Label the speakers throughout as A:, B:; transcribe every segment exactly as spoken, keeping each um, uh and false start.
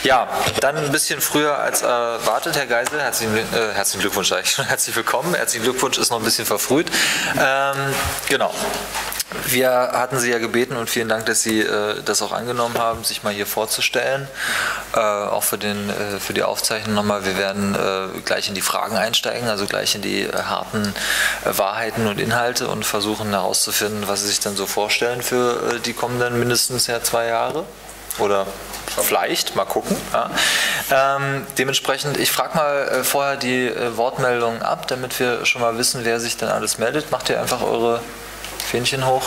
A: Ja, dann ein bisschen früher als erwartet, Herr Geisel. Herzlichen, äh, herzlichen Glückwunsch, sage ich schon. Herzlich willkommen. Herzlichen Glückwunsch, ist noch ein bisschen verfrüht. Ähm, genau. Wir hatten Sie ja gebeten und vielen Dank, dass Sie äh, das auch angenommen haben, sich mal hier vorzustellen. Äh, auch für, den, äh, für die Aufzeichnung nochmal. Wir werden äh, gleich in die Fragen einsteigen, also gleich in die äh, harten äh, Wahrheiten und Inhalte und versuchen herauszufinden, was Sie sich dann so vorstellen für äh, die kommenden mindestens ja zwei Jahre. Oder vielleicht, mal gucken. Ja. Ähm, dementsprechend, ich frage mal äh, vorher die äh, Wortmeldungen ab, damit wir schon mal wissen, wer sich dann alles meldet. Macht ihr einfach eure Fähnchen hoch.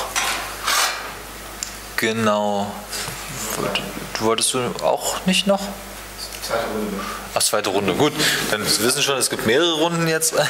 A: Genau. Du wolltest du auch nicht noch?
B: Zweite Runde.
A: Ach, zweite Runde. Gut, dann wissen schon, es gibt mehrere Runden jetzt. äh,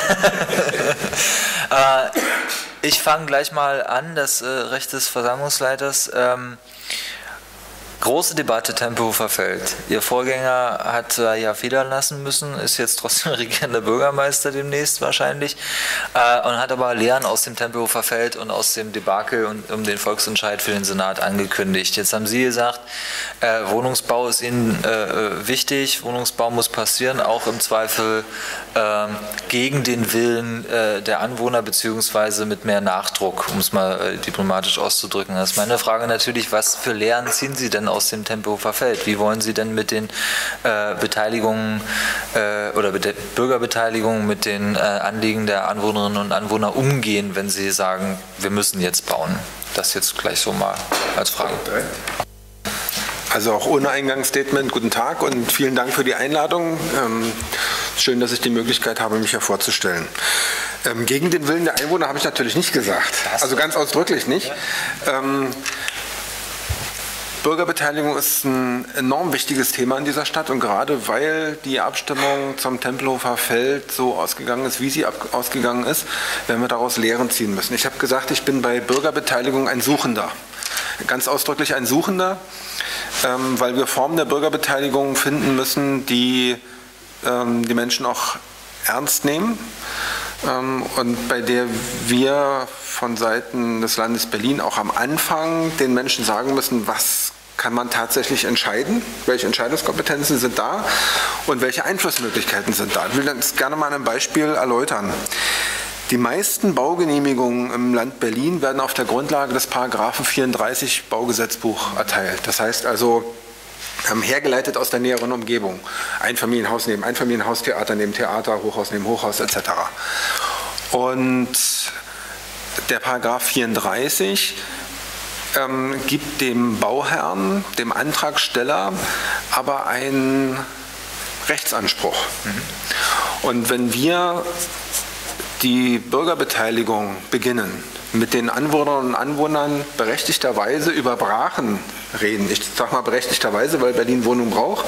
A: ich fange gleich mal an, das äh, Recht des Versammlungsleiters. Ähm, Große Debatte Tempelhofer Feld. Ihr Vorgänger hat äh, ja federn lassen müssen, ist jetzt trotzdem regierender Bürgermeister demnächst wahrscheinlich äh, und hat aber Lehren aus dem Tempelhofer Feld und aus dem Debakel und um den Volksentscheid für den Senat angekündigt. Jetzt haben Sie gesagt, äh, Wohnungsbau ist Ihnen äh, wichtig, Wohnungsbau muss passieren, auch im Zweifel äh, gegen den Willen äh, der Anwohner beziehungsweise mit mehr Nachdruck, um es mal äh, diplomatisch auszudrücken. Das ist meine Frage natürlich, was für Lehren ziehen Sie denn aus dem Tempelhofer Feld? Wie wollen Sie denn mit den äh, Beteiligungen äh, oder mit der Bürgerbeteiligung, mit den äh, Anliegen der Anwohnerinnen und Anwohner umgehen, wenn Sie sagen, wir müssen jetzt bauen? Das jetzt gleich so mal als Frage.
B: Also auch ohne Eingangsstatement, guten Tag und vielen Dank für die Einladung. Ähm, schön, dass ich die Möglichkeit habe, mich hier vorzustellen. Ähm, gegen den Willen der Einwohner habe ich natürlich nicht gesagt. Also ganz ausdrücklich nicht. Ähm, Bürgerbeteiligung ist ein enorm wichtiges Thema in dieser Stadt und gerade weil die Abstimmung zum Tempelhofer Feld so ausgegangen ist, wie sie ausgegangen ist, werden wir daraus Lehren ziehen müssen. Ich habe gesagt, ich bin bei Bürgerbeteiligung ein Suchender, ganz ausdrücklich ein Suchender, ähm, weil wir Formen der Bürgerbeteiligung finden müssen, die ähm, die Menschen auch ernst nehmen ähm, und bei der wir von Seiten des Landes Berlin auch am Anfang den Menschen sagen müssen, was kann man tatsächlich entscheiden, welche Entscheidungskompetenzen sind da und welche Einflussmöglichkeiten sind da. Ich will das gerne mal an einem Beispiel erläutern. Die meisten Baugenehmigungen im Land Berlin werden auf der Grundlage des Paragraphen vierunddreißig Baugesetzbuch erteilt. Das heißt also, hergeleitet aus der näheren Umgebung. Einfamilienhaus neben Einfamilienhaus, Theater neben Theater, Hochhaus neben Hochhaus et cetera. Und der Paragraph vierunddreißig ähm, gibt dem Bauherrn, dem Antragsteller, aber einen Rechtsanspruch. Mhm. Und wenn wir die Bürgerbeteiligung beginnen, mit den Anwohnerinnen und Anwohnern berechtigterweise über Brachen reden, ich sage mal berechtigterweise, weil Berlin Wohnung braucht,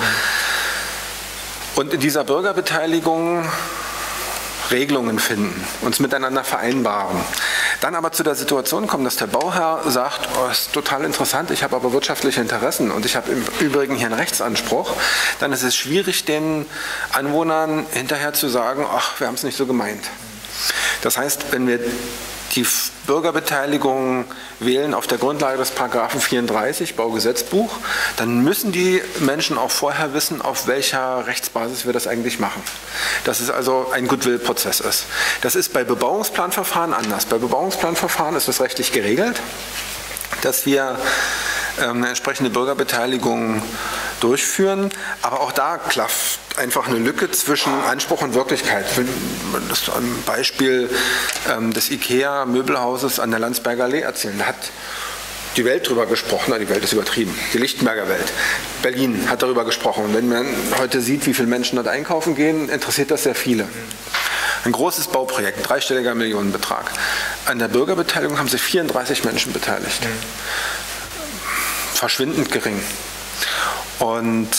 B: und in dieser Bürgerbeteiligung Regelungen finden, uns miteinander vereinbaren. Dann aber zu der Situation kommen, dass der Bauherr sagt, oh, ist total interessant, ich habe aber wirtschaftliche Interessen und ich habe im Übrigen hier einen Rechtsanspruch, dann ist es schwierig, den Anwohnern hinterher zu sagen, ach, wir haben es nicht so gemeint. Das heißt, wenn wir die Bürgerbeteiligung wählen auf der Grundlage des Paragraphen vierunddreißig Baugesetzbuch, dann müssen die Menschen auch vorher wissen, auf welcher Rechtsbasis wir das eigentlich machen. Dass es also ein Goodwill-Prozess ist. Das ist bei Bebauungsplanverfahren anders. Bei Bebauungsplanverfahren ist das rechtlich geregelt, dass wir ähm, eine entsprechende Bürgerbeteiligung durchführen, aber auch da klafft einfach eine Lücke zwischen Anspruch und Wirklichkeit. Das ist ein Beispiel ähm, des IKEA-Möbelhauses an der Landsberger Allee erzählen. Da hat die Welt drüber gesprochen, na, die Welt ist übertrieben, die Lichtenberger Welt. Berlin hat darüber gesprochen. Und wenn man heute sieht, wie viele Menschen dort einkaufen gehen, interessiert das sehr viele. Ein großes Bauprojekt, ein dreistelliger Millionenbetrag. An der Bürgerbeteiligung haben sich vierunddreißig Menschen beteiligt. Mhm. Verschwindend gering. Und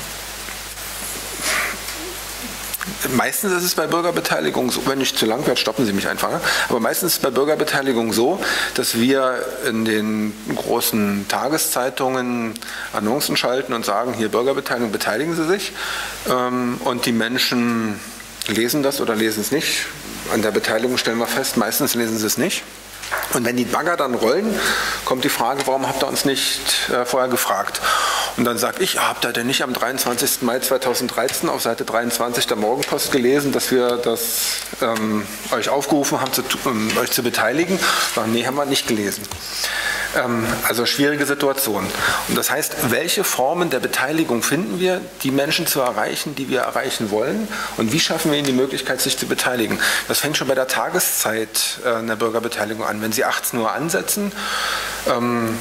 B: meistens ist es bei Bürgerbeteiligung so, wenn ich zu lang werde, stoppen Sie mich einfach, aber meistens ist es bei Bürgerbeteiligung so, dass wir in den großen Tageszeitungen Annoncen schalten und sagen, hier Bürgerbeteiligung, beteiligen Sie sich, und die Menschen lesen das oder lesen es nicht. An der Beteiligung stellen wir fest, meistens lesen sie es nicht. Und wenn die Bagger dann rollen, kommt die Frage, warum habt ihr uns nicht äh, vorher gefragt? Und dann sage ich, habt ihr denn nicht am dreiundzwanzigsten Mai zweitausenddreizehn auf Seite dreiundzwanzig der Morgenpost gelesen, dass wir das ähm, euch aufgerufen haben, zu, um, euch zu beteiligen? Sagen, nee, haben wir nicht gelesen. Ähm, also schwierige Situation. Und das heißt, welche Formen der Beteiligung finden wir, die Menschen zu erreichen, die wir erreichen wollen? Und wie schaffen wir ihnen die Möglichkeit, sich zu beteiligen? Das fängt schon bei der Tageszeit äh, einer Bürgerbeteiligung an. Wenn Sie achtzehn Uhr ansetzen, ähm,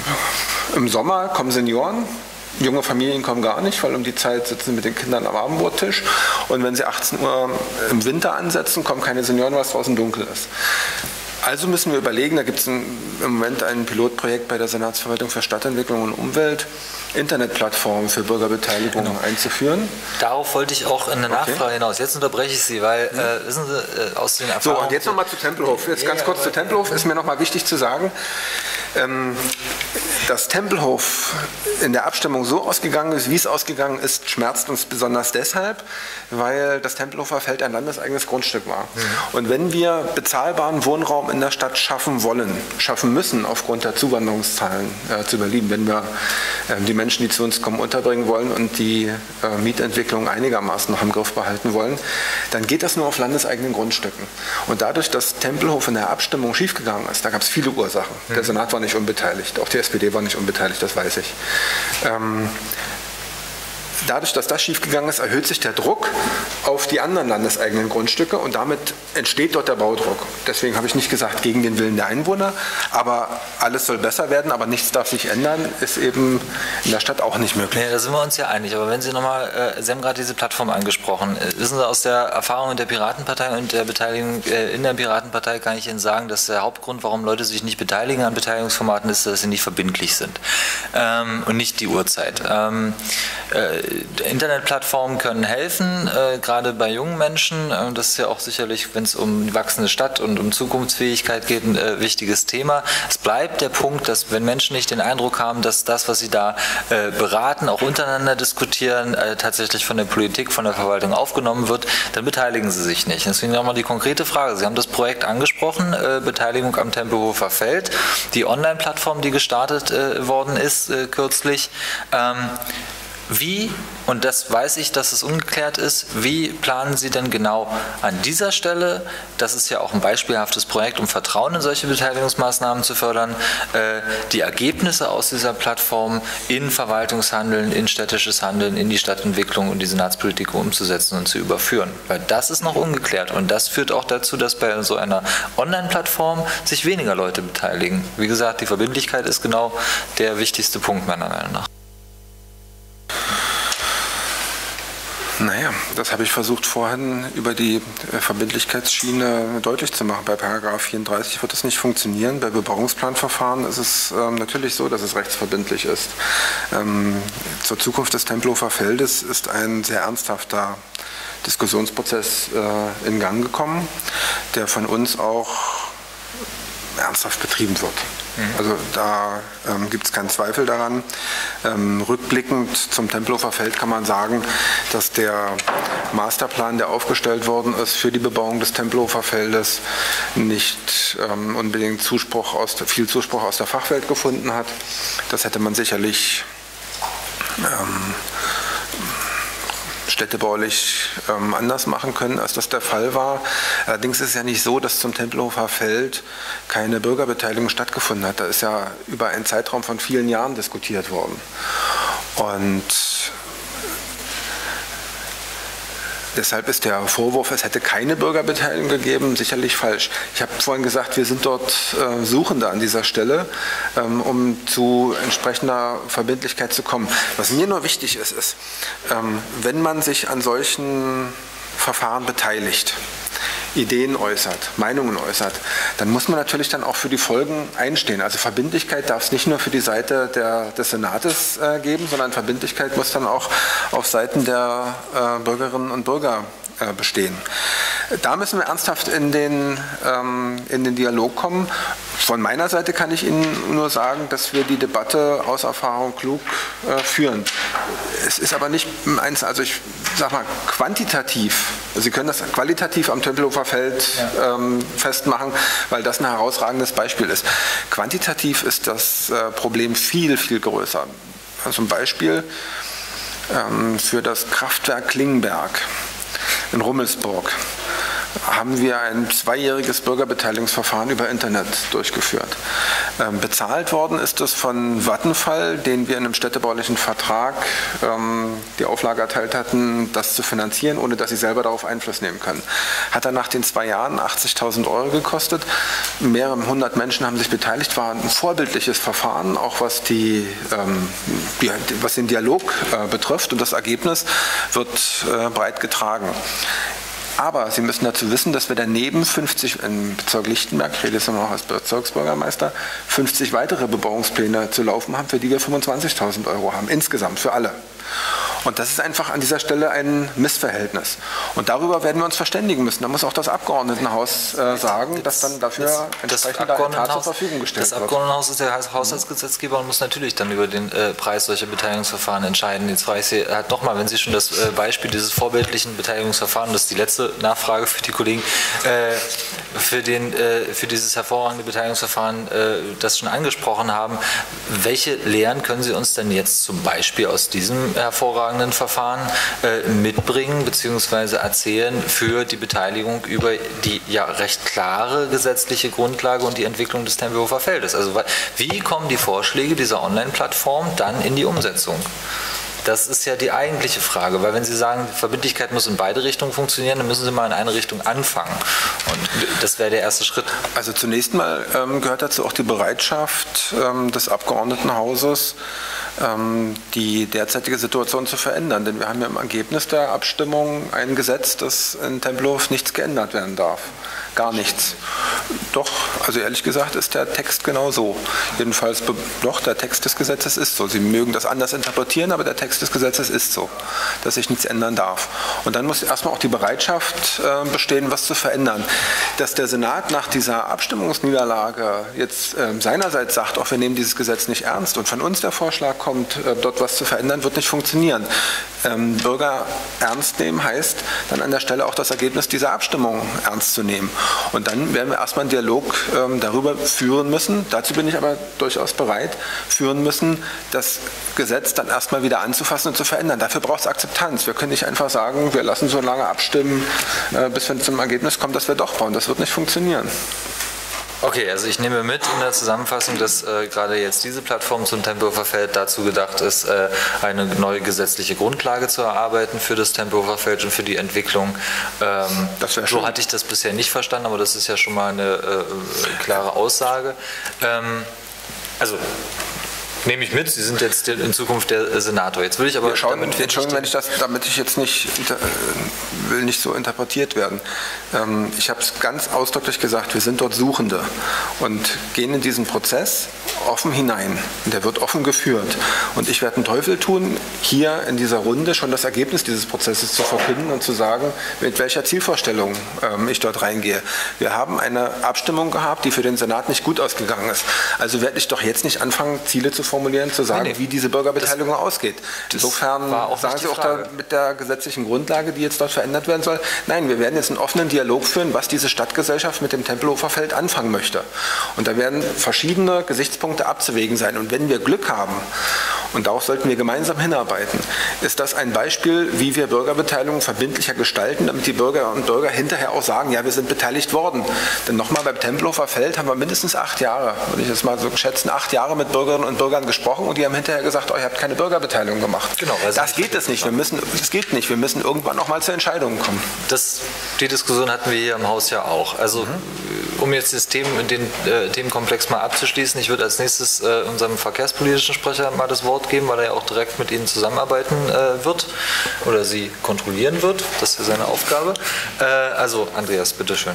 B: im Sommer kommen Senioren, junge Familien kommen gar nicht, weil um die Zeit sitzen sie mit den Kindern am Abendbrottisch. Und wenn sie achtzehn Uhr im Winter ansetzen, kommen keine Senioren, weil es draußen dunkel ist. Also müssen wir überlegen, da gibt es im Moment ein Pilotprojekt bei der Senatsverwaltung für Stadtentwicklung und Umwelt, Internetplattformen für Bürgerbeteiligung genau. einzuführen.
A: Darauf wollte ich auch in der Nachfrage okay. hinaus. Jetzt unterbreche ich Sie, weil, hm. äh, wissen Sie, äh, aus den Erfahrungen...
B: So, und jetzt nochmal zu Tempelhof. Jetzt ja, ganz kurz zu Tempelhof. Ist mir nochmal wichtig zu sagen, ähm, dass Tempelhof in der Abstimmung so ausgegangen ist, wie es ausgegangen ist, schmerzt uns besonders deshalb, weil das Tempelhofer Feld ein landeseigenes Grundstück war. Mhm. Und wenn wir bezahlbaren Wohnraum in der Stadt schaffen wollen, schaffen müssen, aufgrund der Zuwanderungszahlen äh, zu überleben, wenn wir äh, die Menschen, die zu uns kommen, unterbringen wollen und die äh, Mietentwicklung einigermaßen noch im Griff behalten wollen, dann geht das nur auf landeseigenen Grundstücken. Und dadurch, dass Tempelhof in der Abstimmung schiefgegangen ist, da gab es viele Ursachen. Mhm. Der Senat war nicht unbeteiligt, auch die S P D war nicht unbeteiligt, das weiß ich. Ähm, Dadurch, dass das schiefgegangen ist, erhöht sich der Druck auf die anderen landeseigenen Grundstücke und damit entsteht dort der Baudruck. Deswegen habe ich nicht gesagt, gegen den Willen der Einwohner, aber alles soll besser werden, aber nichts darf sich ändern, ist eben in der Stadt auch nicht möglich.
A: Nee, da sind wir uns ja einig, aber wenn Sie nochmal, äh, Sie haben gerade diese Plattform angesprochen, äh, wissen Sie aus der Erfahrung der Piratenpartei und der Beteiligung äh, in der Piratenpartei kann ich Ihnen sagen, dass der Hauptgrund, warum Leute sich nicht beteiligen an Beteiligungsformaten ist, dass sie nicht verbindlich sind ähm, und nicht die Uhrzeit. Ähm, äh, Internetplattformen können helfen, äh, gerade bei jungen Menschen. Äh, das ist ja auch sicherlich, wenn es um die wachsende Stadt und um Zukunftsfähigkeit geht, ein äh, wichtiges Thema. Es bleibt der Punkt, dass wenn Menschen nicht den Eindruck haben, dass das, was sie da äh, beraten, auch untereinander diskutieren, äh, tatsächlich von der Politik, von der Verwaltung aufgenommen wird, dann beteiligen sie sich nicht. Deswegen nochmal die konkrete Frage. Sie haben das Projekt angesprochen, äh, Beteiligung am Tempelhofer Feld, die Online-Plattform, die gestartet äh, worden ist äh, kürzlich. Ähm, Wie, und das weiß ich, dass es ungeklärt ist, wie planen Sie denn genau an dieser Stelle, das ist ja auch ein beispielhaftes Projekt, um Vertrauen in solche Beteiligungsmaßnahmen zu fördern, äh, die Ergebnisse aus dieser Plattform in Verwaltungshandeln, in städtisches Handeln, in die Stadtentwicklung und die Senatspolitik umzusetzen und zu überführen? Weil das ist noch ungeklärt und das führt auch dazu, dass bei so einer Online-Plattform sich weniger Leute beteiligen. Wie gesagt, die Verbindlichkeit ist genau der wichtigste Punkt meiner Meinung nach.
B: Naja, das habe ich versucht vorhin über die Verbindlichkeitsschiene deutlich zu machen. Bei Paragraph vierunddreißig wird das nicht funktionieren. Bei Bebauungsplanverfahren ist es ähm, natürlich so, dass es rechtsverbindlich ist. Ähm, zur Zukunft des Tempelhofer Feldes ist ein sehr ernsthafter Diskussionsprozess äh, in Gang gekommen, der von uns auch ernsthaft betrieben wird. Also da ähm, gibt es keinen Zweifel daran. Ähm, rückblickend zum Tempelhofer Feld kann man sagen, dass der Masterplan, der aufgestellt worden ist für die Bebauung des Tempelhofer Feldes, nicht ähm, unbedingt Zuspruch aus der, viel Zuspruch aus der Fachwelt gefunden hat. Das hätte man sicherlich ähm, städtebaulich ähm, anders machen können, als das der Fall war. Allerdings ist es ja nicht so, dass zum Tempelhofer Feld keine Bürgerbeteiligung stattgefunden hat. Da ist ja über einen Zeitraum von vielen Jahren diskutiert worden. Und deshalb ist der Vorwurf, es hätte keine Bürgerbeteiligung gegeben, sicherlich falsch. Ich habe vorhin gesagt, wir sind dort äh, Suchende an dieser Stelle, ähm, um zu entsprechender Verbindlichkeit zu kommen. Was mir nur wichtig ist, ist, ähm, wenn man sich an solchen Verfahren beteiligt, Ideen äußert, Meinungen äußert, dann muss man natürlich dann auch für die Folgen einstehen. Also Verbindlichkeit darf es nicht nur für die Seite der, des Senates äh, geben, sondern Verbindlichkeit muss dann auch auf Seiten der äh, Bürgerinnen und Bürger äh, bestehen. Da müssen wir ernsthaft in den, ähm, in den Dialog kommen. Von meiner Seite kann ich Ihnen nur sagen, dass wir die Debatte aus Erfahrung klug äh, führen. Es ist aber nicht eins, also ich sag mal quantitativ, Sie können das qualitativ am Tempelhofer Feld ja. ähm, festmachen, weil das ein herausragendes Beispiel ist. Quantitativ ist das äh, Problem viel, viel größer. Also ein Beispiel ähm, für das Kraftwerk Klingenberg in Rummelsburg haben wir ein zweijähriges Bürgerbeteiligungsverfahren über Internet durchgeführt. Ähm, bezahlt worden ist es von Vattenfall, den wir in einem städtebaulichen Vertrag ähm, die Auflage erteilt hatten, das zu finanzieren, ohne dass sie selber darauf Einfluss nehmen können. Hat dann nach den zwei Jahren achtzigtausend Euro gekostet. Mehrere hundert Menschen haben sich beteiligt, war ein vorbildliches Verfahren, auch was, die, ähm, die, was den Dialog äh, betrifft, und das Ergebnis wird äh, breit getragen. Aber Sie müssen dazu wissen, dass wir daneben fünfzig, im Bezirk Lichtenberg, ich rede jetzt noch als Bezirksbürgermeister, fünfzig weitere Bebauungspläne zu laufen haben, für die wir fünfundzwanzigtausend Euro haben, insgesamt für alle. Und das ist einfach an dieser Stelle ein Missverhältnis. Und darüber werden wir uns verständigen müssen. Da muss auch das Abgeordnetenhaus äh, sagen, dass dann dafür entsprechend Etat zur Verfügung gestellt wird.
A: Das Abgeordnetenhaus ist der Haushaltsgesetzgeber und muss natürlich dann über den äh, Preis solcher Beteiligungsverfahren entscheiden. Jetzt frage ich Sie halt nochmal, wenn Sie schon das äh, Beispiel dieses vorbildlichen Beteiligungsverfahrens, das ist die letzte Nachfrage für die Kollegen, äh, für, den, äh, für dieses hervorragende Beteiligungsverfahren äh, das schon angesprochen haben, welche Lehren können Sie uns denn jetzt zum Beispiel aus diesem hervorragenden Verfahren äh, mitbringen bzw. erzählen für die Beteiligung über die ja recht klare gesetzliche Grundlage und die Entwicklung des Tempelhofer Feldes? Also wie kommen die Vorschläge dieser Online-Plattform dann in die Umsetzung? Das ist ja die eigentliche Frage, weil wenn Sie sagen, Verbindlichkeit muss in beide Richtungen funktionieren, dann müssen Sie mal in eine Richtung anfangen. Und das wäre der erste Schritt.
B: Also zunächst mal ähm, gehört dazu auch die Bereitschaft ähm, des Abgeordnetenhauses, ähm, die derzeitige Situation zu verändern. Denn wir haben ja im Ergebnis der Abstimmung ein Gesetz, dass in Tempelhof nichts geändert werden darf. Gar nichts. Doch, also ehrlich gesagt ist der Text genau so. Jedenfalls, doch, der Text des Gesetzes ist so. Sie mögen das anders interpretieren, aber der Text des Gesetzes ist so, dass sich nichts ändern darf. Und dann muss erstmal auch die Bereitschaft äh, bestehen, was zu verändern. Dass der Senat nach dieser Abstimmungsniederlage jetzt äh, seinerseits sagt, auch wir nehmen dieses Gesetz nicht ernst und von uns der Vorschlag kommt, äh, dort was zu verändern, wird nicht funktionieren. Ähm, Bürger ernst nehmen heißt dann an der Stelle auch das Ergebnis dieser Abstimmung ernst zu nehmen. Und dann werden wir erstmal einen Dialog ähm, darüber führen müssen, dazu bin ich aber durchaus bereit, führen müssen, das Gesetz dann erstmal wieder anzufassen und zu verändern. Dafür braucht es Akzeptanz. Wir können nicht einfach sagen, wir lassen so lange abstimmen, äh, bis wir zum Ergebnis kommen, dass wir doch bauen. Das wird nicht funktionieren.
A: Okay, also ich nehme mit in der Zusammenfassung, dass äh, gerade jetzt diese Plattform zum Tempelhofer Feld dazu gedacht ist, äh, eine neue gesetzliche Grundlage zu erarbeiten für das Tempelhofer Feld und für die Entwicklung. Ähm, das wäre schön. So hatte ich das bisher nicht verstanden, aber das ist ja schon mal eine äh, klare Aussage. Ähm, also nehme ich mit, Sie sind jetzt in Zukunft der Senator. Jetzt will ich aber...
B: Ja, schauen, damit Entschuldigung, wenn ich das, damit ich jetzt nicht, will nicht so interpretiert werden. Ähm, ich habe es ganz ausdrücklich gesagt, wir sind dort Suchende und gehen in diesen Prozess offen hinein. Und der wird offen geführt. Und ich werde einen Teufel tun, hier in dieser Runde schon das Ergebnis dieses Prozesses zu verkünden und zu sagen, mit welcher Zielvorstellung ähm, ich dort reingehe. Wir haben eine Abstimmung gehabt, die für den Senat nicht gut ausgegangen ist. Also werde ich doch jetzt nicht anfangen, Ziele zu formulieren, zu sagen, nee, nee. wie diese Bürgerbeteiligung das, ausgeht. Insofern sagen Sie auch da mit der gesetzlichen Grundlage, die jetzt dort verändert werden soll, nein, wir werden jetzt einen offenen Dialog führen, was diese Stadtgesellschaft mit dem Tempelhofer Feld anfangen möchte. Und da werden verschiedene Gesichtspunkte abzuwägen sein. Und wenn wir Glück haben, und darauf sollten wir gemeinsam hinarbeiten, ist das ein Beispiel, wie wir Bürgerbeteiligung verbindlicher gestalten, damit die Bürger und Bürger hinterher auch sagen, ja, wir sind beteiligt worden. Denn nochmal, beim Tempelhofer Feld haben wir mindestens acht Jahre, würde ich jetzt mal so schätzen, acht Jahre mit Bürgerinnen und Bürgern gesprochen und die haben hinterher gesagt, oh, ihr habt keine Bürgerbeteiligung gemacht. Genau, also das geht es nicht. Wir müssen, das geht nicht. Wir müssen irgendwann noch mal zu Entscheidungen kommen. Das,
A: die Diskussion hatten wir hier im Haus ja auch. Also mhm. um jetzt das Themen, den äh, Themenkomplex mal abzuschließen, ich würde als nächstes äh, unserem verkehrspolitischen Sprecher mal das Wort geben, weil er ja auch direkt mit Ihnen zusammenarbeiten äh, wird oder Sie kontrollieren wird. Das ist seine Aufgabe. Äh, also Andreas, bitteschön.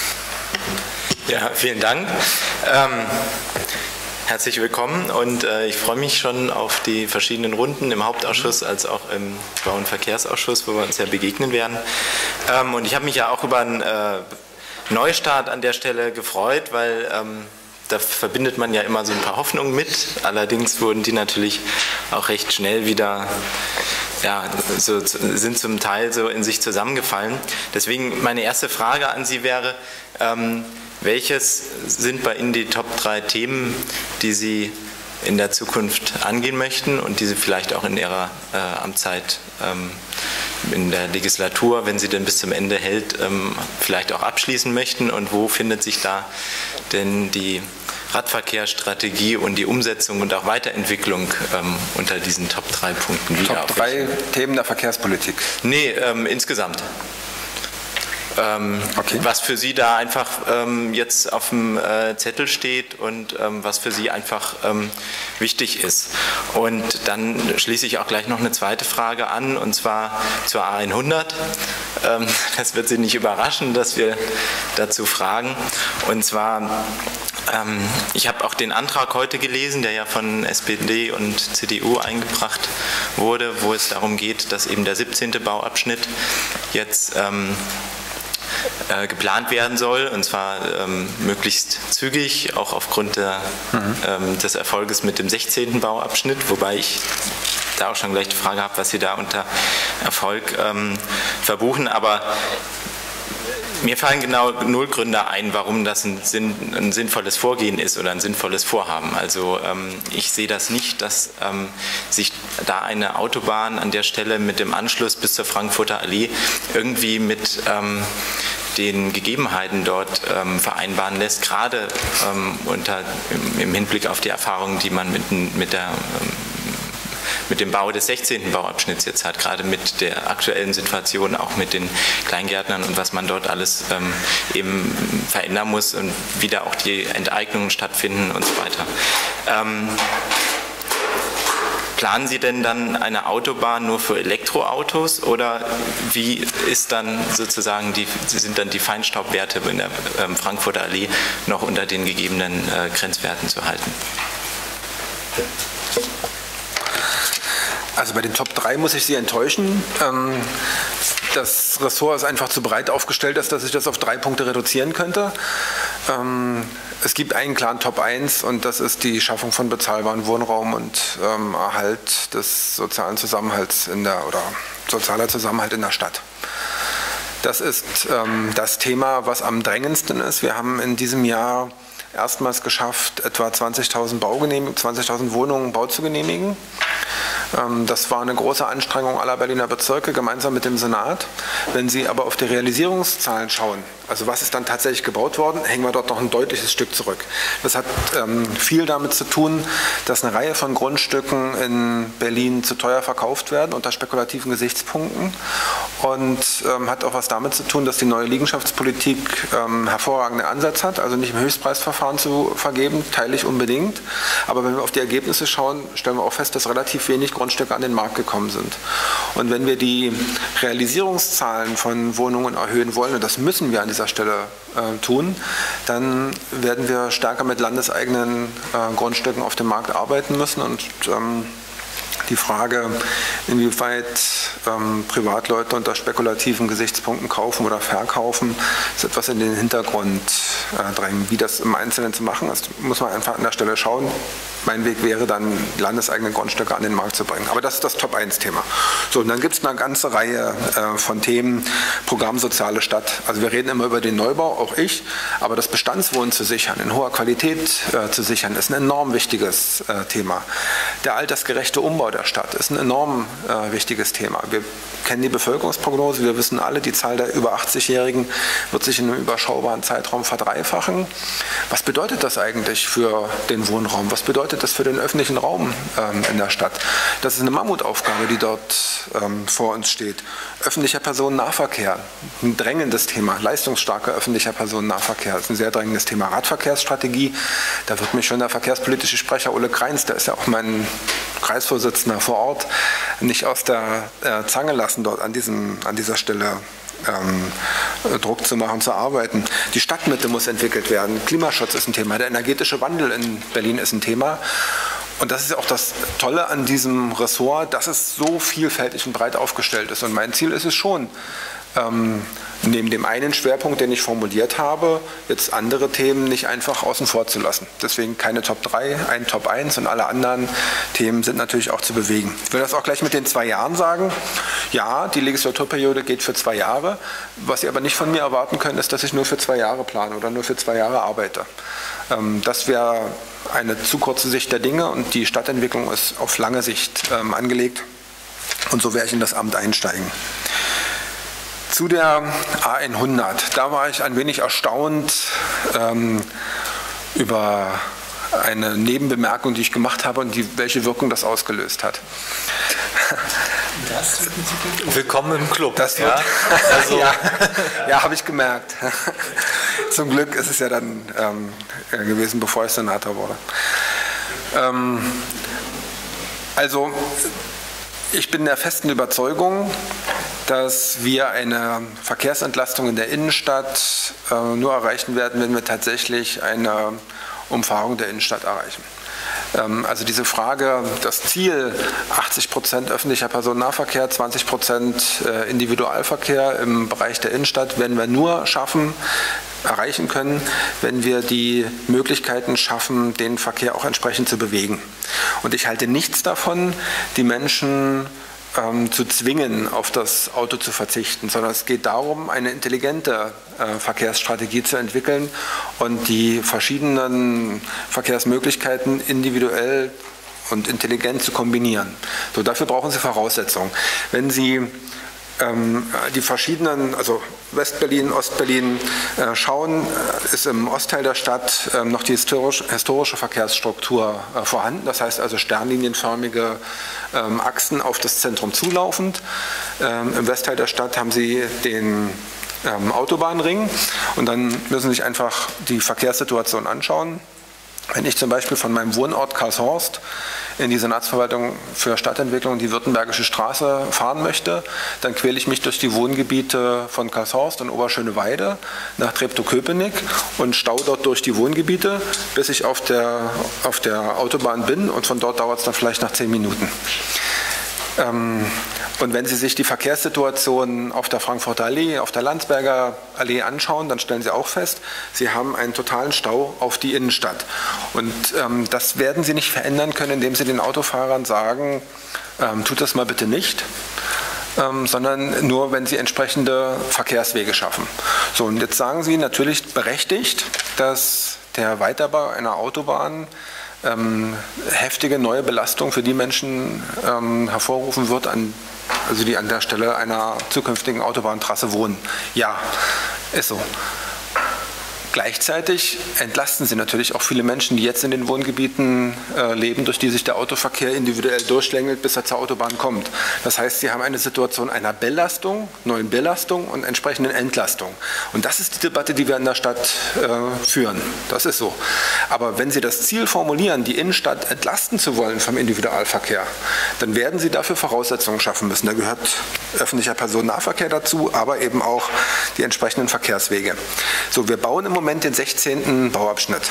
C: Ja, vielen Dank. Ähm, Herzlich willkommen und äh, ich freue mich schon auf die verschiedenen Runden im Hauptausschuss als auch im Bau- und Verkehrsausschuss, wo wir uns ja begegnen werden. Ähm, und ich habe mich ja auch über einen äh, Neustart an der Stelle gefreut, weil ähm, da verbindet man ja immer so ein paar Hoffnungen mit. Allerdings wurden die natürlich auch recht schnell wieder, ja, so, sind zum Teil so in sich zusammengefallen. Deswegen meine erste Frage an Sie wäre, ähm, welches sind bei Ihnen die Top drei Themen, die Sie in der Zukunft angehen möchten und diese vielleicht auch in ihrer äh, Amtszeit ähm, in der Legislatur, wenn sie denn bis zum Ende hält, ähm, vielleicht auch abschließen möchten und wo findet sich da denn die Radverkehrsstrategie und die Umsetzung und auch Weiterentwicklung ähm, unter diesen Top drei Punkten wieder?
B: Top drei Themen der Verkehrspolitik?
C: Nee, ähm, insgesamt. Ähm,
B: okay.
C: Was für Sie da einfach ähm, jetzt auf dem äh, Zettel steht und ähm, was für Sie einfach ähm, wichtig ist. Und dann schließe ich auch gleich noch eine zweite Frage an, und zwar zur A hundert. Ähm, das wird Sie nicht überraschen, dass wir dazu fragen. Und zwar, ähm, ich habe auch den Antrag heute gelesen, der ja von S P D und C D U eingebracht wurde, wo es darum geht, dass eben der siebzehnte Bauabschnitt jetzt ähm, Äh, geplant werden soll, und zwar ähm, möglichst zügig, auch aufgrund der, mhm. ähm, des Erfolges mit dem sechzehnten Bauabschnitt, wobei ich da auch schon gleich die Frage habe, was Sie da unter Erfolg ähm, verbuchen, aber mir fallen genau null Gründe ein, warum das ein, Sinn, ein sinnvolles Vorgehen ist oder ein sinnvolles Vorhaben. Also ähm, ich sehe das nicht, dass ähm, sich da eine Autobahn an der Stelle mit dem Anschluss bis zur Frankfurter Allee irgendwie mit ähm, den Gegebenheiten dort ähm, vereinbaren lässt, gerade ähm, unter, im, im Hinblick auf die Erfahrungen, die man mit, mit der ähm, mit dem Bau des sechzehnten Bauabschnitts jetzt hat, gerade mit der aktuellen Situation, auch mit den Kleingärtnern und was man dort alles ähm, eben verändern muss und wie da auch die Enteignungen stattfinden und so weiter. Ähm, planen Sie denn dann eine Autobahn nur für Elektroautos oder wie ist dann sozusagen die, sind dann die Feinstaubwerte in der ähm, Frankfurter Allee noch unter den gegebenen äh, Grenzwerten zu halten?
B: Also bei den Top drei muss ich Sie enttäuschen. Das Ressort ist einfach zu breit aufgestellt, dass ich das auf drei Punkte reduzieren könnte. Es gibt einen klaren Top eins und das ist die Schaffung von bezahlbarem Wohnraum und Erhalt des sozialen Zusammenhalts in der, oder sozialer Zusammenhalt in der Stadt. Das ist das Thema, was am drängendsten ist. Wir haben in diesem Jahr erstmals geschafft, etwa zwanzigtausend zwanzigtausend Wohnungen Bau zu genehmigen. Das war eine große Anstrengung aller Berliner Bezirke gemeinsam mit dem Senat. Wenn Sie aber auf die Realisierungszahlen schauen, also was ist dann tatsächlich gebaut worden, hängen wir dort noch ein deutliches Stück zurück. Das hat ähm, viel damit zu tun, dass eine Reihe von Grundstücken in Berlin zu teuer verkauft werden unter spekulativen Gesichtspunkten und ähm, hat auch was damit zu tun, dass die neue Liegenschaftspolitik ähm, hervorragende Ansätze hat, also nicht im Höchstpreisverfahren zu vergeben, teile ich unbedingt. Aber wenn wir auf die Ergebnisse schauen, stellen wir auch fest, dass relativ wenig Grundstücke an den Markt gekommen sind. Und wenn wir die Realisierungszahlen von Wohnungen erhöhen wollen, und das müssen wir an dieser Stelle äh, tun, dann werden wir stärker mit landeseigenen äh, Grundstücken auf dem Markt arbeiten müssen. Und ähm, die Frage, inwieweit ähm, Privatleute unter spekulativen Gesichtspunkten kaufen oder verkaufen, ist etwas in den Hintergrund äh, drängen. Wie das im Einzelnen zu machen ist, muss man einfach an der Stelle schauen. Mein Weg wäre dann, landeseigene Grundstücke an den Markt zu bringen. Aber das ist das Top eins Thema. So, und dann gibt es eine ganze Reihe äh, von Themen, Programm Soziale Stadt. Also wir reden immer über den Neubau, auch ich, aber das Bestandswohnen zu sichern, in hoher Qualität äh, zu sichern, ist ein enorm wichtiges äh, Thema. Der altersgerechte Umbau der Stadt ist ein enorm äh, wichtiges Thema. Wir kennen die Bevölkerungsprognose, wir wissen alle, die Zahl der über achtzigjährigen wird sich in einem überschaubaren Zeitraum verdreifachen. Was bedeutet das eigentlich für den Wohnraum? Was bedeutet das für den öffentlichen Raum ähm, in der Stadt? Das ist eine Mammutaufgabe, die dort ähm, vor uns steht. Öffentlicher Personennahverkehr, ein drängendes Thema. Leistungsstarker öffentlicher Personennahverkehr ist ein sehr drängendes Thema. Radverkehrsstrategie, da wird mich schon der verkehrspolitische Sprecher Ulle Kreins, der ist ja auch mein Kreisvorsitzender vor Ort, nicht aus der äh, Zange lassen, dort an, diesem, an dieser Stelle Ähm, Druck zu machen, zu arbeiten. Die Stadtmitte muss entwickelt werden. Klimaschutz ist ein Thema. Der energetische Wandel in Berlin ist ein Thema. Und das ist ja auch das Tolle an diesem Ressort, dass es so vielfältig und breit aufgestellt ist. Und mein Ziel ist es schon, ähm, neben dem einen Schwerpunkt, den ich formuliert habe, jetzt andere Themen nicht einfach außen vor zu lassen. Deswegen keine Top drei, ein Top eins und alle anderen Themen sind natürlich auch zu bewegen. Ich will das auch gleich mit den zwei Jahren sagen. Ja, die Legislaturperiode geht für zwei Jahre. Was Sie aber nicht von mir erwarten können, ist, dass ich nur für zwei Jahre plane oder nur für zwei Jahre arbeite. Ähm, das wäre eine zu kurze Sicht der Dinge und die Stadtentwicklung ist auf lange Sicht ähm, angelegt. Und so werde ich in das Amt einsteigen. Zu der A hundert. Da war ich ein wenig erstaunt ähm, über eine Nebenbemerkung, die ich gemacht habe und die, welche Wirkung das ausgelöst hat.
A: Das, willkommen im Club.
B: Das wird, ja, also. ja, ja habe ich gemerkt. Zum Glück ist es ja dann ähm, gewesen, bevor ich Senator wurde. Ähm, also, ich bin der festen Überzeugung, dass wir eine Verkehrsentlastung in der Innenstadt äh, nur erreichen werden, wenn wir tatsächlich eine Umfahrung der Innenstadt erreichen. Ähm, also diese Frage, das Ziel achtzig Prozent öffentlicher Personennahverkehr, zwanzig Prozent äh, Individualverkehr im Bereich der Innenstadt werden wir nur schaffen, erreichen können, wenn wir die Möglichkeiten schaffen, den Verkehr auch entsprechend zu bewegen. Und ich halte nichts davon, die Menschen ähm, zu zwingen, auf das Auto zu verzichten, sondern es geht darum, eine intelligente äh, Verkehrsstrategie zu entwickeln und die verschiedenen Verkehrsmöglichkeiten individuell und intelligent zu kombinieren. So, dafür brauchen Sie Voraussetzungen. Wenn Sie die verschiedenen, also Westberlin, Ostberlin äh, schauen, ist im Ostteil der Stadt äh, noch die historisch, historische Verkehrsstruktur äh, vorhanden. Das heißt also sternlinienförmige ähm, Achsen auf das Zentrum zulaufend. Ähm, Im Westteil der Stadt haben Sie den ähm, Autobahnring und dann müssen Sie sich einfach die Verkehrssituation anschauen. Wenn ich zum Beispiel von meinem Wohnort Karlshorst in die Senatsverwaltung für Stadtentwicklung die Württembergische Straße fahren möchte, dann quäle ich mich durch die Wohngebiete von Karlshorst und Oberschöneweide nach Treptow-Köpenick und stau dort durch die Wohngebiete, bis ich auf der, auf der Autobahn bin und von dort dauert es dann vielleicht nach zehn Minuten. Ähm, Und wenn Sie sich die Verkehrssituation auf der Frankfurter Allee, auf der Landsberger Allee anschauen, dann stellen Sie auch fest, Sie haben einen totalen Stau auf die Innenstadt. Und ähm, das werden Sie nicht verändern können, indem Sie den Autofahrern sagen, ähm, tut das mal bitte nicht, ähm, sondern nur, wenn Sie entsprechende Verkehrswege schaffen. So, und jetzt sagen Sie natürlich berechtigt, dass der Weiterbau einer Autobahn ähm, heftige neue Belastung für die Menschen ähm, hervorrufen wird, an also die an der Stelle einer zukünftigen Autobahntrasse wohnen. Ja, ist so. Gleichzeitig entlasten Sie natürlich auch viele Menschen, die jetzt in den Wohngebieten äh, leben, durch die sich der Autoverkehr individuell durchschlängelt, bis er zur Autobahn kommt. Das heißt, Sie haben eine Situation einer Belastung, neuen Belastung und entsprechenden Entlastung. Und das ist die Debatte, die wir in der Stadt äh, führen. Das ist so. Aber wenn Sie das Ziel formulieren, die Innenstadt entlasten zu wollen vom Individualverkehr, dann werden Sie dafür Voraussetzungen schaffen müssen. Da gehört öffentlicher Personennahverkehr dazu, aber eben auch die entsprechenden Verkehrswege. So, wir bauen im Moment den sechzehnten Bauabschnitt.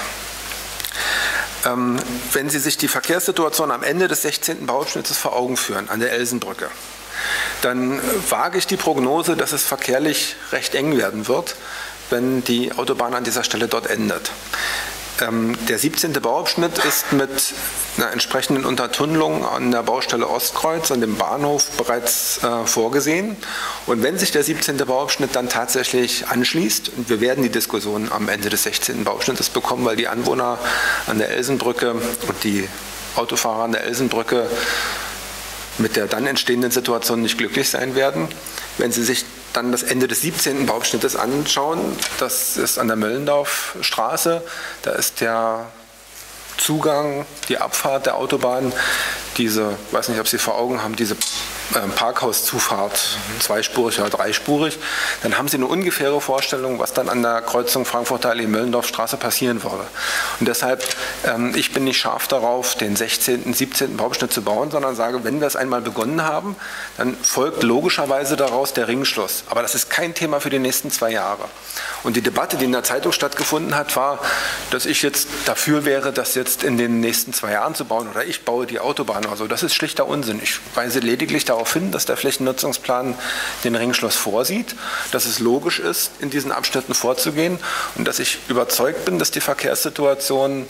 B: Ähm, wenn Sie sich die Verkehrssituation am Ende des sechzehnten Bauabschnittes vor Augen führen, an der Elsenbrücke, dann wage ich die Prognose, dass es verkehrlich recht eng werden wird, wenn die Autobahn an dieser Stelle dort endet. Ähm, der siebzehnte Bauabschnitt ist mit einer entsprechenden Untertunnelung an der Baustelle Ostkreuz, an dem Bahnhof, bereits äh, vorgesehen. Und wenn sich der siebzehnte Bauabschnitt dann tatsächlich anschließt, und wir werden die Diskussion am Ende des sechzehnten Bauabschnittes bekommen, weil die Anwohner an der Elsenbrücke und die Autofahrer an der Elsenbrücke mit der dann entstehenden Situation nicht glücklich sein werden, wenn sie sich dann das Ende des siebzehnten Bauabschnittes anschauen, das ist an der Möllendorfstraße, da ist der Zugang, die Abfahrt der Autobahn, diese, ich weiß nicht, ob Sie vor Augen haben, diese Parkhauszufahrt, zweispurig oder dreispurig, dann haben Sie eine ungefähre Vorstellung, was dann an der Kreuzung Frankfurter Allee Möllendorfstraße passieren würde. Und deshalb, ähm, ich bin nicht scharf darauf, den sechzehnten, siebzehnten Bauabschnitt zu bauen, sondern sage, wenn wir es einmal begonnen haben, dann folgt logischerweise daraus der Ringschluss. Aber das ist kein Thema für die nächsten zwei Jahre. Und die Debatte, die in der Zeitung stattgefunden hat, war, dass ich jetzt dafür wäre, das jetzt in den nächsten zwei Jahren zu bauen oder ich baue die Autobahn oder so. Das ist schlichter Unsinn. Ich weise lediglich darauf hin, dass der Flächennutzungsplan den Ringschluss vorsieht, dass es logisch ist, in diesen Abschnitten vorzugehen und dass ich überzeugt bin, dass die Verkehrssituation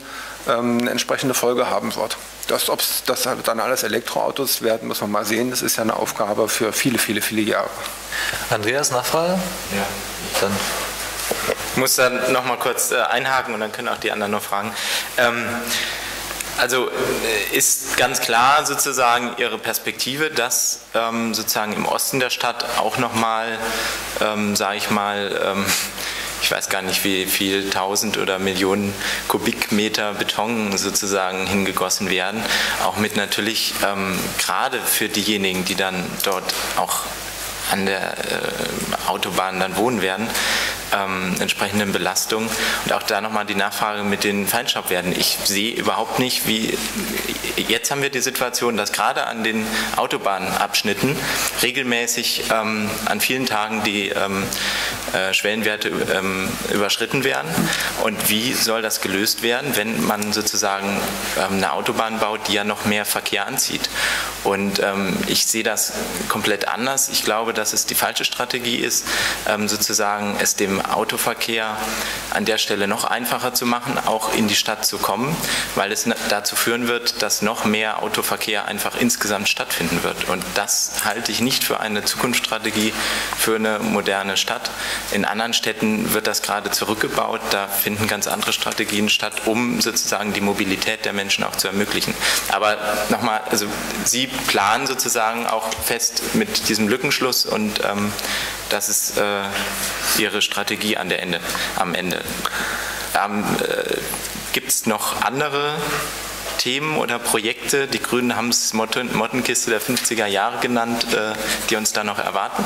B: ähm, eine entsprechende Folge haben wird. Das, ob es das dann alles Elektroautos werden, muss man mal sehen. Das ist ja eine Aufgabe für viele, viele, viele Jahre.
A: Andreas, Nachfrage?
C: Ja.
A: Dann.
C: Ich muss dann noch mal kurz äh, einhaken und dann können auch die anderen noch fragen. Ähm, Also ist ganz klar sozusagen Ihre Perspektive, dass ähm, sozusagen im Osten der Stadt auch nochmal, ähm, sage ich mal, ähm, ich weiß gar nicht, wie viel tausend oder Millionen Kubikmeter Beton sozusagen hingegossen werden, auch mit natürlich ähm, gerade für diejenigen, die dann dort auch an der äh, Autobahn dann wohnen werden, ähm, entsprechenden Belastungen. Und auch da nochmal die Nachfrage mit den Feinstaubwerten. Ich sehe überhaupt nicht, wie, jetzt haben wir die Situation, dass gerade an den Autobahnabschnitten regelmäßig ähm, an vielen Tagen die ähm, äh, Schwellenwerte ähm, überschritten werden. Und wie soll das gelöst werden, wenn man sozusagen ähm, eine Autobahn baut, die ja noch mehr Verkehr anzieht? Und ähm, ich sehe das komplett anders. Ich glaube, dass es die falsche Strategie ist, ähm, sozusagen es dem Autoverkehr an der Stelle noch einfacher zu machen, auch in die Stadt zu kommen, weil es dazu führen wird, dass noch mehr Autoverkehr einfach insgesamt stattfinden wird. Und das halte ich nicht für eine Zukunftsstrategie für eine moderne Stadt. In anderen Städten wird das gerade zurückgebaut. Da finden ganz andere Strategien statt, um sozusagen die Mobilität der Menschen auch zu ermöglichen. Aber nochmal, also Sie planen sozusagen auch fest mit diesem Lückenschluss und ähm, das ist äh, Ihre Strategie an der Ende, am Ende. Ähm, äh, gibt es noch andere Themen oder Projekte? Die Grünen haben es Motten, Mottenkiste der fünfziger Jahre genannt, äh, die uns da noch erwarten.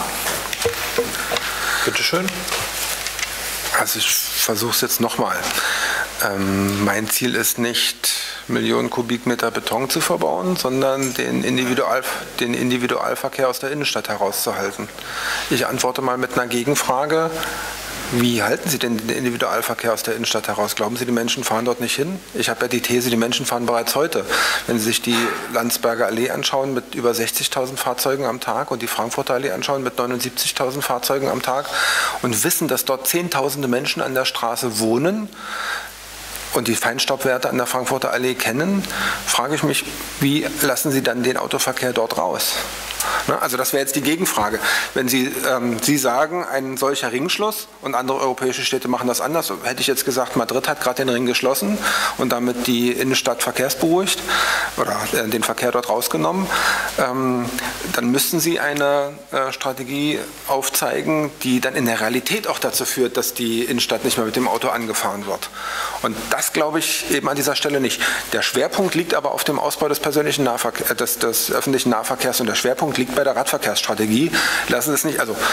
A: Bitte schön.
B: Also ich versuche es jetzt nochmal. Ähm, mein Ziel ist nicht, Millionen Kubikmeter Beton zu verbauen, sondern den, Individual, den Individualverkehr aus der Innenstadt herauszuhalten. Ich antworte mal mit einer Gegenfrage. Wie halten Sie denn den Individualverkehr aus der Innenstadt heraus? Glauben Sie, die Menschen fahren dort nicht hin? Ich habe ja die These, die Menschen fahren bereits heute. Wenn Sie sich die Landsberger Allee anschauen mit über sechzigtausend Fahrzeugen am Tag und die Frankfurter Allee anschauen mit neunundsiebzigtausend Fahrzeugen am Tag und wissen, dass dort Zehntausende Menschen an der Straße wohnen und die Feinstaubwerte an der Frankfurter Allee kennen, frage ich mich, wie lassen Sie dann den Autoverkehr dort raus? Also das wäre jetzt die Gegenfrage. Wenn Sie, ähm, Sie sagen, ein solcher Ringschluss und andere europäische Städte machen das anders, hätte ich jetzt gesagt, Madrid hat gerade den Ring geschlossen und damit die Innenstadt verkehrsberuhigt oder äh, den Verkehr dort rausgenommen, ähm, dann müssten Sie eine äh, Strategie aufzeigen, die dann in der Realität auch dazu führt, dass die Innenstadt nicht mehr mit dem Auto angefahren wird. Und das glaube ich eben an dieser Stelle nicht. Der Schwerpunkt liegt aber auf dem Ausbau des persönlichen Nahverkehrs, des, des öffentlichen Nahverkehrs und der Schwerpunkt liegt bei der Radverkehrsstrategie. Lassen Sie es nicht, also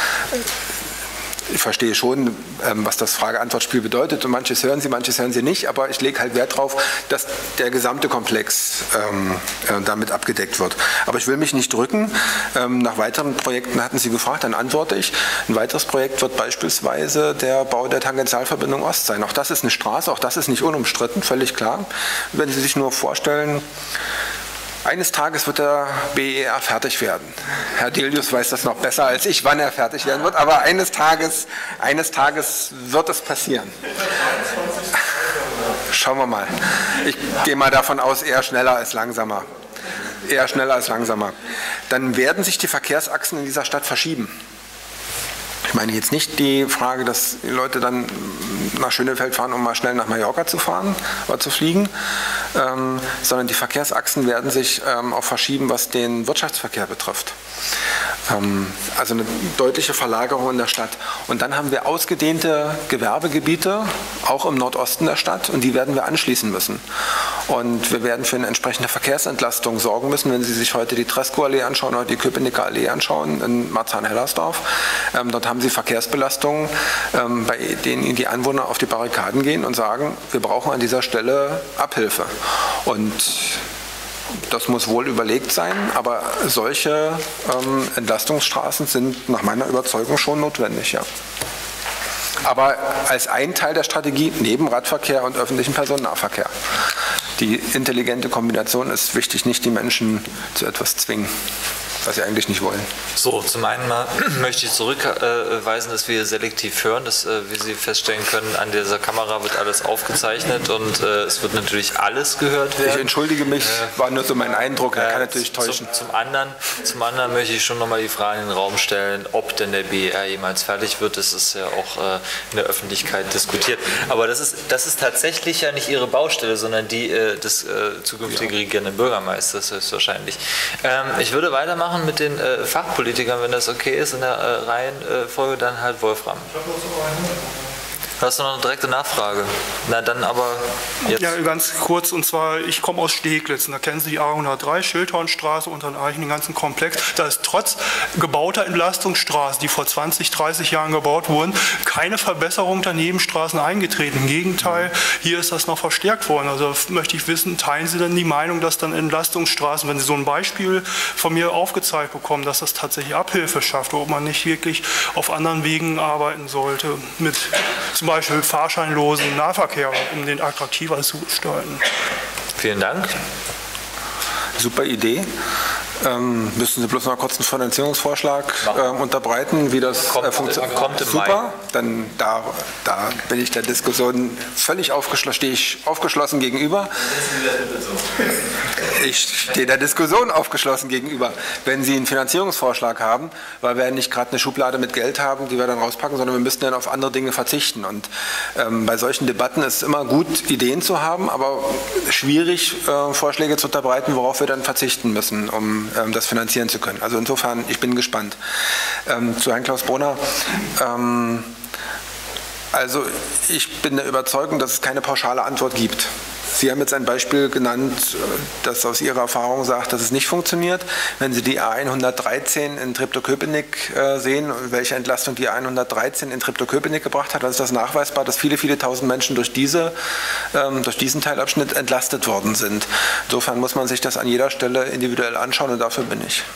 B: ich verstehe schon, was das Frage-Antwort-Spiel bedeutet und manches hören Sie, manches hören Sie nicht, aber ich lege halt Wert darauf, dass der gesamte Komplex ähm, damit abgedeckt wird. Aber ich will mich nicht drücken. Ähm, nach weiteren Projekten hatten Sie gefragt, dann antworte ich. Ein weiteres Projekt wird beispielsweise der Bau der Tangentialverbindung Ost sein. Auch das ist eine Straße, auch das ist nicht unumstritten, völlig klar. Wenn Sie sich nur vorstellen, eines Tages wird der B E R fertig werden. Herr Delius weiß das noch besser als ich, wann er fertig werden wird, aber eines Tages, eines Tages wird es passieren. Schauen wir mal. Ich gehe mal davon aus, eher schneller als langsamer. Eher schneller als langsamer. Dann werden sich die Verkehrsachsen in dieser Stadt verschieben. Ich meine jetzt nicht die Frage, dass die Leute dann nach Schönefeld fahren, um mal schnell nach Mallorca zu fahren oder zu fliegen, ähm, sondern die Verkehrsachsen werden sich ähm, auch verschieben, was den Wirtschaftsverkehr betrifft. Ähm, also eine deutliche Verlagerung in der Stadt. Und dann haben wir ausgedehnte Gewerbegebiete, auch im Nordosten der Stadt, und die werden wir anschließen müssen. Und wir werden für eine entsprechende Verkehrsentlastung sorgen müssen, wenn Sie sich heute die Tresco-Allee anschauen oder die Köpenicker Allee anschauen in Marzahn-Hellersdorf. Ähm, dort haben Sie Verkehrsbelastungen, ähm, bei denen die Anwohner auf die Barrikaden gehen und sagen, wir brauchen an dieser Stelle Abhilfe. Und das muss wohl überlegt sein, aber solche ähm, Entlastungsstraßen sind nach meiner Überzeugung schon notwendig, ja. Aber als ein Teil der Strategie neben Radverkehr und öffentlichem Personennahverkehr. Die intelligente Kombination ist wichtig, nicht die Menschen zu etwas zwingen. was sie eigentlich nicht wollen.
A: So, zum einen mal möchte ich zurückweisen, dass wir selektiv hören. Dass, wie Sie feststellen können, an dieser Kamera wird alles aufgezeichnet und äh, es wird natürlich alles gehört werden.
B: Ich entschuldige mich,
A: äh,
B: war nur so mein Eindruck, er äh, kann natürlich täuschen.
A: Zum, zum, anderen, zum anderen möchte ich schon nochmal die Frage in den Raum stellen, ob denn der B R jemals fertig wird. Das ist ja auch äh, in der Öffentlichkeit diskutiert. Aber das ist, das ist tatsächlich ja nicht Ihre Baustelle, sondern die äh, des äh, zukünftigen ja. regierenden Bürgermeisters höchstwahrscheinlich. Ähm, ich würde weitermachen mit den äh, Fachpolitikern, wenn das okay ist, in der äh, Reihenfolge, dann halt Wolfram. Hast du noch eine direkte Nachfrage? Na dann aber jetzt.
D: Ja, ganz kurz, und zwar, ich komme aus Steglitz, und da kennen Sie die A hundertdrei, Schildhornstraße, Untereichen, den ganzen Komplex. Da ist trotz gebauter Entlastungsstraßen, die vor zwanzig, dreißig Jahren gebaut wurden, keine Verbesserung der Nebenstraßen eingetreten. Im Gegenteil, hier ist das noch verstärkt worden. Also möchte ich wissen, teilen Sie denn die Meinung, dass dann Entlastungsstraßen, wenn Sie so ein Beispiel von mir aufgezeigt bekommen, dass das tatsächlich Abhilfe schafft, ob man nicht wirklich auf anderen Wegen arbeiten sollte, mit zum Beispiel fahrscheinlosen Nahverkehr, um den attraktiver zu gestalten.
A: Vielen Dank.
B: Super Idee. Ähm, müssen Sie bloß noch kurz einen Finanzierungsvorschlag ähm, unterbreiten, wie das
A: kommt,
B: äh, funktioniert?
A: Kommt im
B: Super,
A: Mai.
B: Dann da, da bin ich der Diskussion völlig aufgeschlossen, stehe ich aufgeschlossen gegenüber. Ich stehe der Diskussion aufgeschlossen gegenüber. Wenn Sie einen Finanzierungsvorschlag haben, weil wir ja nicht gerade eine Schublade mit Geld haben, die wir dann rauspacken, sondern wir müssten dann auf andere Dinge verzichten. Und ähm, bei solchen Debatten ist es immer gut, Ideen zu haben, aber schwierig, äh, Vorschläge zu unterbreiten, worauf wir dann verzichten müssen, um das finanzieren zu können. Also insofern, ich bin gespannt. Ähm, zu Herrn Klaus Brunner. Ähm, also ich bin der Überzeugung, dass es keine pauschale Antwort gibt. Sie haben jetzt ein Beispiel genannt, das aus Ihrer Erfahrung sagt, dass es nicht funktioniert. Wenn Sie die A hundertdreizehn in Treptow-Köpenick äh, sehen, welche Entlastung die A hundertdreizehn in Treptow-Köpenick gebracht hat, dann ist das nachweisbar, dass viele, viele tausend Menschen durch, diese, ähm, durch diesen Teilabschnitt entlastet worden sind. Insofern muss man sich das an jeder Stelle individuell anschauen und dafür bin ich.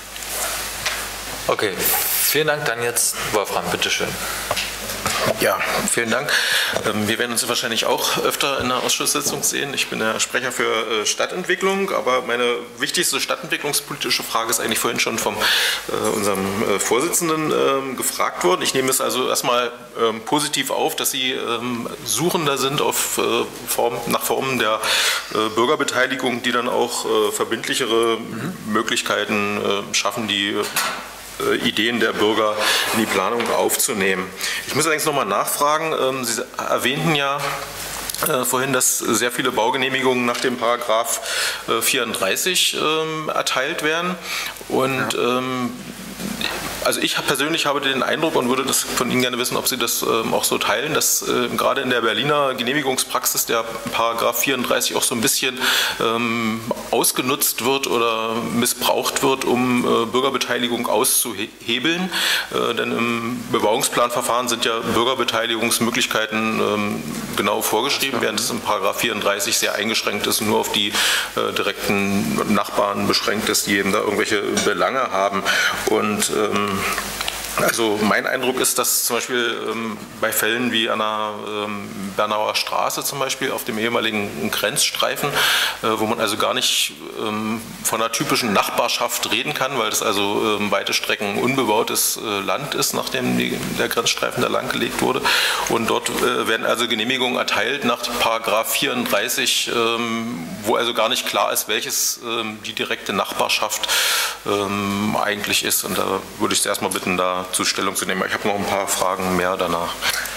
A: Okay, vielen Dank. Dann jetzt Wolfram, bitteschön.
E: Ja, vielen Dank. Wir werden uns wahrscheinlich auch öfter in der Ausschusssitzung sehen. Ich bin der Sprecher für Stadtentwicklung, aber meine wichtigste stadtentwicklungspolitische Frage ist eigentlich vorhin schon von unserem Vorsitzenden gefragt worden. Ich nehme es also erstmal positiv auf, dass Sie suchender sind auf Form, nach Formen der Bürgerbeteiligung, die dann auch verbindlichere mhm. Möglichkeiten schaffen, die Ideen der Bürger in die Planung aufzunehmen. Ich muss allerdings nochmal nachfragen, Sie erwähnten ja äh, vorhin, dass sehr viele Baugenehmigungen nach dem Paragraph äh, vierunddreißig ähm, erteilt werden und ja. ähm, Also ich persönlich habe den Eindruck und würde das von Ihnen gerne wissen, ob Sie das ähm, auch so teilen, dass äh, gerade in der Berliner Genehmigungspraxis der Paragraph vierunddreißig auch so ein bisschen ähm, ausgenutzt wird oder missbraucht wird, um äh, Bürgerbeteiligung auszuhebeln. Äh, denn im Bebauungsplanverfahren sind ja Bürgerbeteiligungsmöglichkeiten ähm, genau vorgeschrieben, während es im Paragraph vierunddreißig sehr eingeschränkt ist und nur auf die äh, direkten Nachbarn beschränkt ist, die eben da irgendwelche Belange haben. Und ähm, also mein Eindruck ist, dass zum Beispiel ähm, bei Fällen wie an der ähm, Bernauer Straße zum Beispiel auf dem ehemaligen Grenzstreifen, äh, wo man also gar nicht ähm, von einer typischen Nachbarschaft reden kann, weil das also ähm, weite Strecken unbebautes äh, Land ist, nachdem die, der Grenzstreifen da langgelegt wurde. Und dort äh, werden also Genehmigungen erteilt nach Paragraph vierunddreißig, ähm, wo also gar nicht klar ist, welches ähm, die direkte Nachbarschaft ähm, eigentlich ist. Und da würde ich Sie erstmal bitten, da zu Stellung zu nehmen. Ich habe noch ein paar Fragen mehr danach.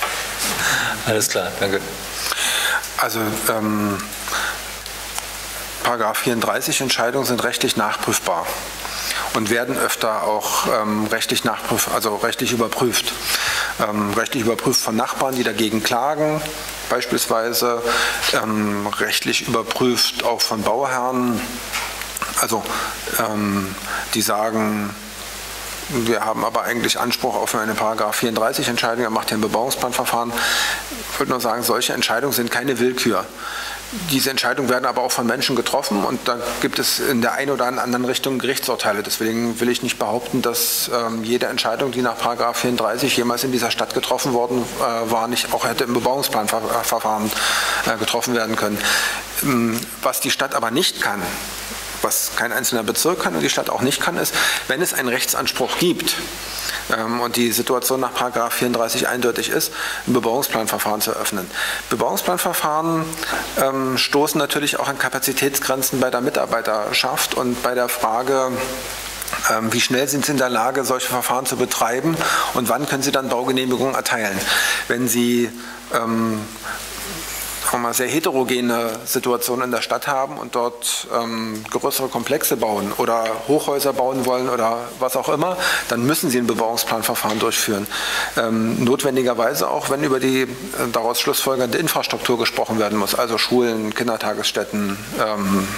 A: Alles klar, danke.
B: Also ähm, Paragraph vierunddreißig Entscheidungen sind rechtlich nachprüfbar und werden öfter auch ähm, rechtlich nachprüf, also rechtlich überprüft. Ähm, rechtlich überprüft von Nachbarn, die dagegen klagen, beispielsweise ähm, rechtlich überprüft auch von Bauherren, also ähm, die sagen, wir haben aber eigentlich Anspruch auf eine Paragraph vierunddreißig Entscheidung, er macht hier ein Bebauungsplanverfahren. Ich wollte nur sagen, solche Entscheidungen sind keine Willkür. Diese Entscheidungen werden aber auch von Menschen getroffen und da gibt es in der einen oder anderen Richtung Gerichtsurteile. Deswegen will ich nicht behaupten, dass ähm, jede Entscheidung, die nach Paragraph vierunddreißig jemals in dieser Stadt getroffen worden äh, war, nicht auch hätte im Bebauungsplanverfahren äh, getroffen werden können. Ähm, was die Stadt aber nicht kann, was kein einzelner Bezirk kann und die Stadt auch nicht kann, ist, wenn es einen Rechtsanspruch gibt ähm, und die Situation nach Paragraph vierunddreißig eindeutig ist, ein Bebauungsplanverfahren zu eröffnen. Bebauungsplanverfahren ähm, stoßen natürlich auch an Kapazitätsgrenzen bei der Mitarbeiterschaft und bei der Frage, ähm, wie schnell sind Sie in der Lage, solche Verfahren zu betreiben und wann können Sie dann Baugenehmigungen erteilen. Wenn Sie ähm, mal sehr heterogene Situationen in der Stadt haben und dort ähm, größere Komplexe bauen oder Hochhäuser bauen wollen oder was auch immer, dann müssen Sie ein Bebauungsplanverfahren durchführen. Ähm, notwendigerweise auch, wenn über die äh, daraus schlussfolgernde Infrastruktur gesprochen werden muss, also Schulen, Kindertagesstätten, ähm,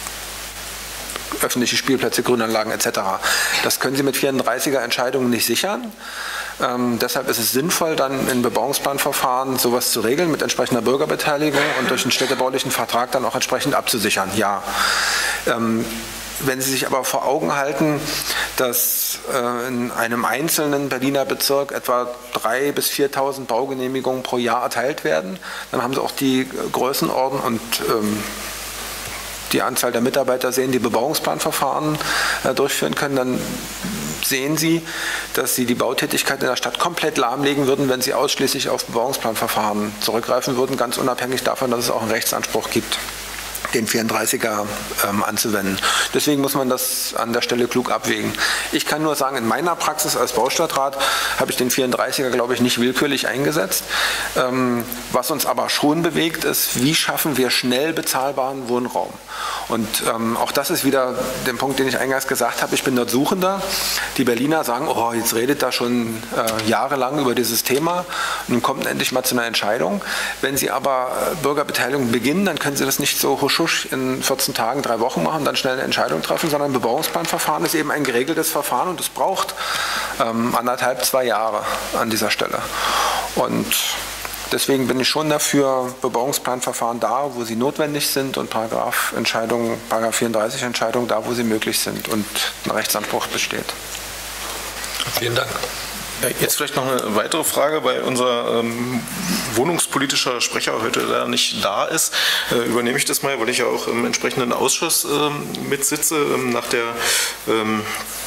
B: öffentliche Spielplätze, Grünanlagen et cetera. Das können Sie mit vierunddreißiger Entscheidungen nicht sichern. Ähm, deshalb ist es sinnvoll, dann in Bebauungsplanverfahren sowas zu regeln mit entsprechender Bürgerbeteiligung und durch einen städtebaulichen Vertrag dann auch entsprechend abzusichern. Ja. Ähm, wenn Sie sich aber vor Augen halten, dass äh, in einem einzelnen Berliner Bezirk etwa dreitausend bis viertausend Baugenehmigungen pro Jahr erteilt werden, dann haben Sie auch die Größenordnung und ähm, die Anzahl der Mitarbeiter sehen, die Bebauungsplanverfahren äh, durchführen können, dann sehen Sie, dass Sie die Bautätigkeit in der Stadt komplett lahmlegen würden, wenn Sie ausschließlich auf Bebauungsplanverfahren zurückgreifen würden, ganz unabhängig davon, dass es auch einen Rechtsanspruch gibt, den vierunddreißiger ähm, anzuwenden. Deswegen muss man das an der Stelle klug abwägen. Ich kann nur sagen, in meiner Praxis als Baustadtrat habe ich den vierunddreißiger, glaube ich, nicht willkürlich eingesetzt. Ähm, was uns aber schon bewegt, ist, wie schaffen wir schnell bezahlbaren Wohnraum? Und ähm, auch das ist wieder der Punkt, den ich eingangs gesagt habe. Ich bin dort Suchender. Die Berliner sagen, oh, jetzt redet da schon äh, jahrelang über dieses Thema. Nun kommt endlich mal zu einer Entscheidung. Wenn Sie aber äh, Bürgerbeteiligung beginnen, dann können Sie das nicht so husch husch in vierzehn Tagen, drei Wochen machen, dann schnell eine Entscheidung treffen, sondern ein Bebauungsplanverfahren ist eben ein geregeltes Verfahren und es braucht ähm, anderthalb, zwei Jahre an dieser Stelle. Und deswegen bin ich schon dafür, Bebauungsplanverfahren da, wo sie notwendig sind und Paragraph-Entscheidungen, Paragraph vierunddreißig Entscheidungen da, wo sie möglich sind und ein Rechtsanspruch besteht.
E: Vielen Dank. Jetzt vielleicht noch eine weitere Frage, weil unser ähm, wohnungspolitischer Sprecher heute da nicht da ist. Äh, übernehme ich das mal, weil ich ja auch im entsprechenden Ausschuss ähm, mitsitze, ähm, nach der ähm,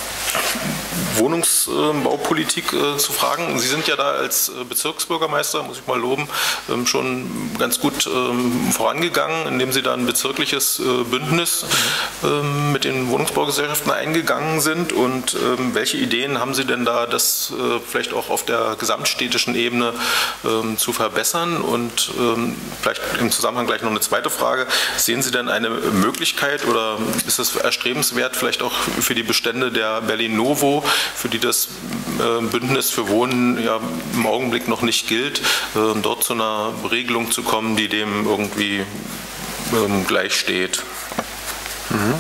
E: Wohnungsbaupolitik äh, zu fragen. Sie sind ja da als äh, Bezirksbürgermeister, muss ich mal loben, ähm, schon ganz gut ähm, vorangegangen, indem Sie da ein bezirkliches äh, Bündnis ähm, mit den Wohnungsbaugesellschaften eingegangen sind. Und ähm, welche Ideen haben Sie denn da, das äh, vielleicht auch auf der gesamtstädtischen Ebene ähm, zu verbessern? Und ähm, vielleicht im Zusammenhang gleich noch eine zweite Frage. Sehen Sie denn eine Möglichkeit oder ist es erstrebenswert, vielleicht auch für die Bestände der Berlin Novo, für die das äh, Bündnis für Wohnen ja im Augenblick noch nicht gilt, äh, dort zu einer Regelung zu kommen, die dem irgendwie ähm, gleich steht?
B: Mhm.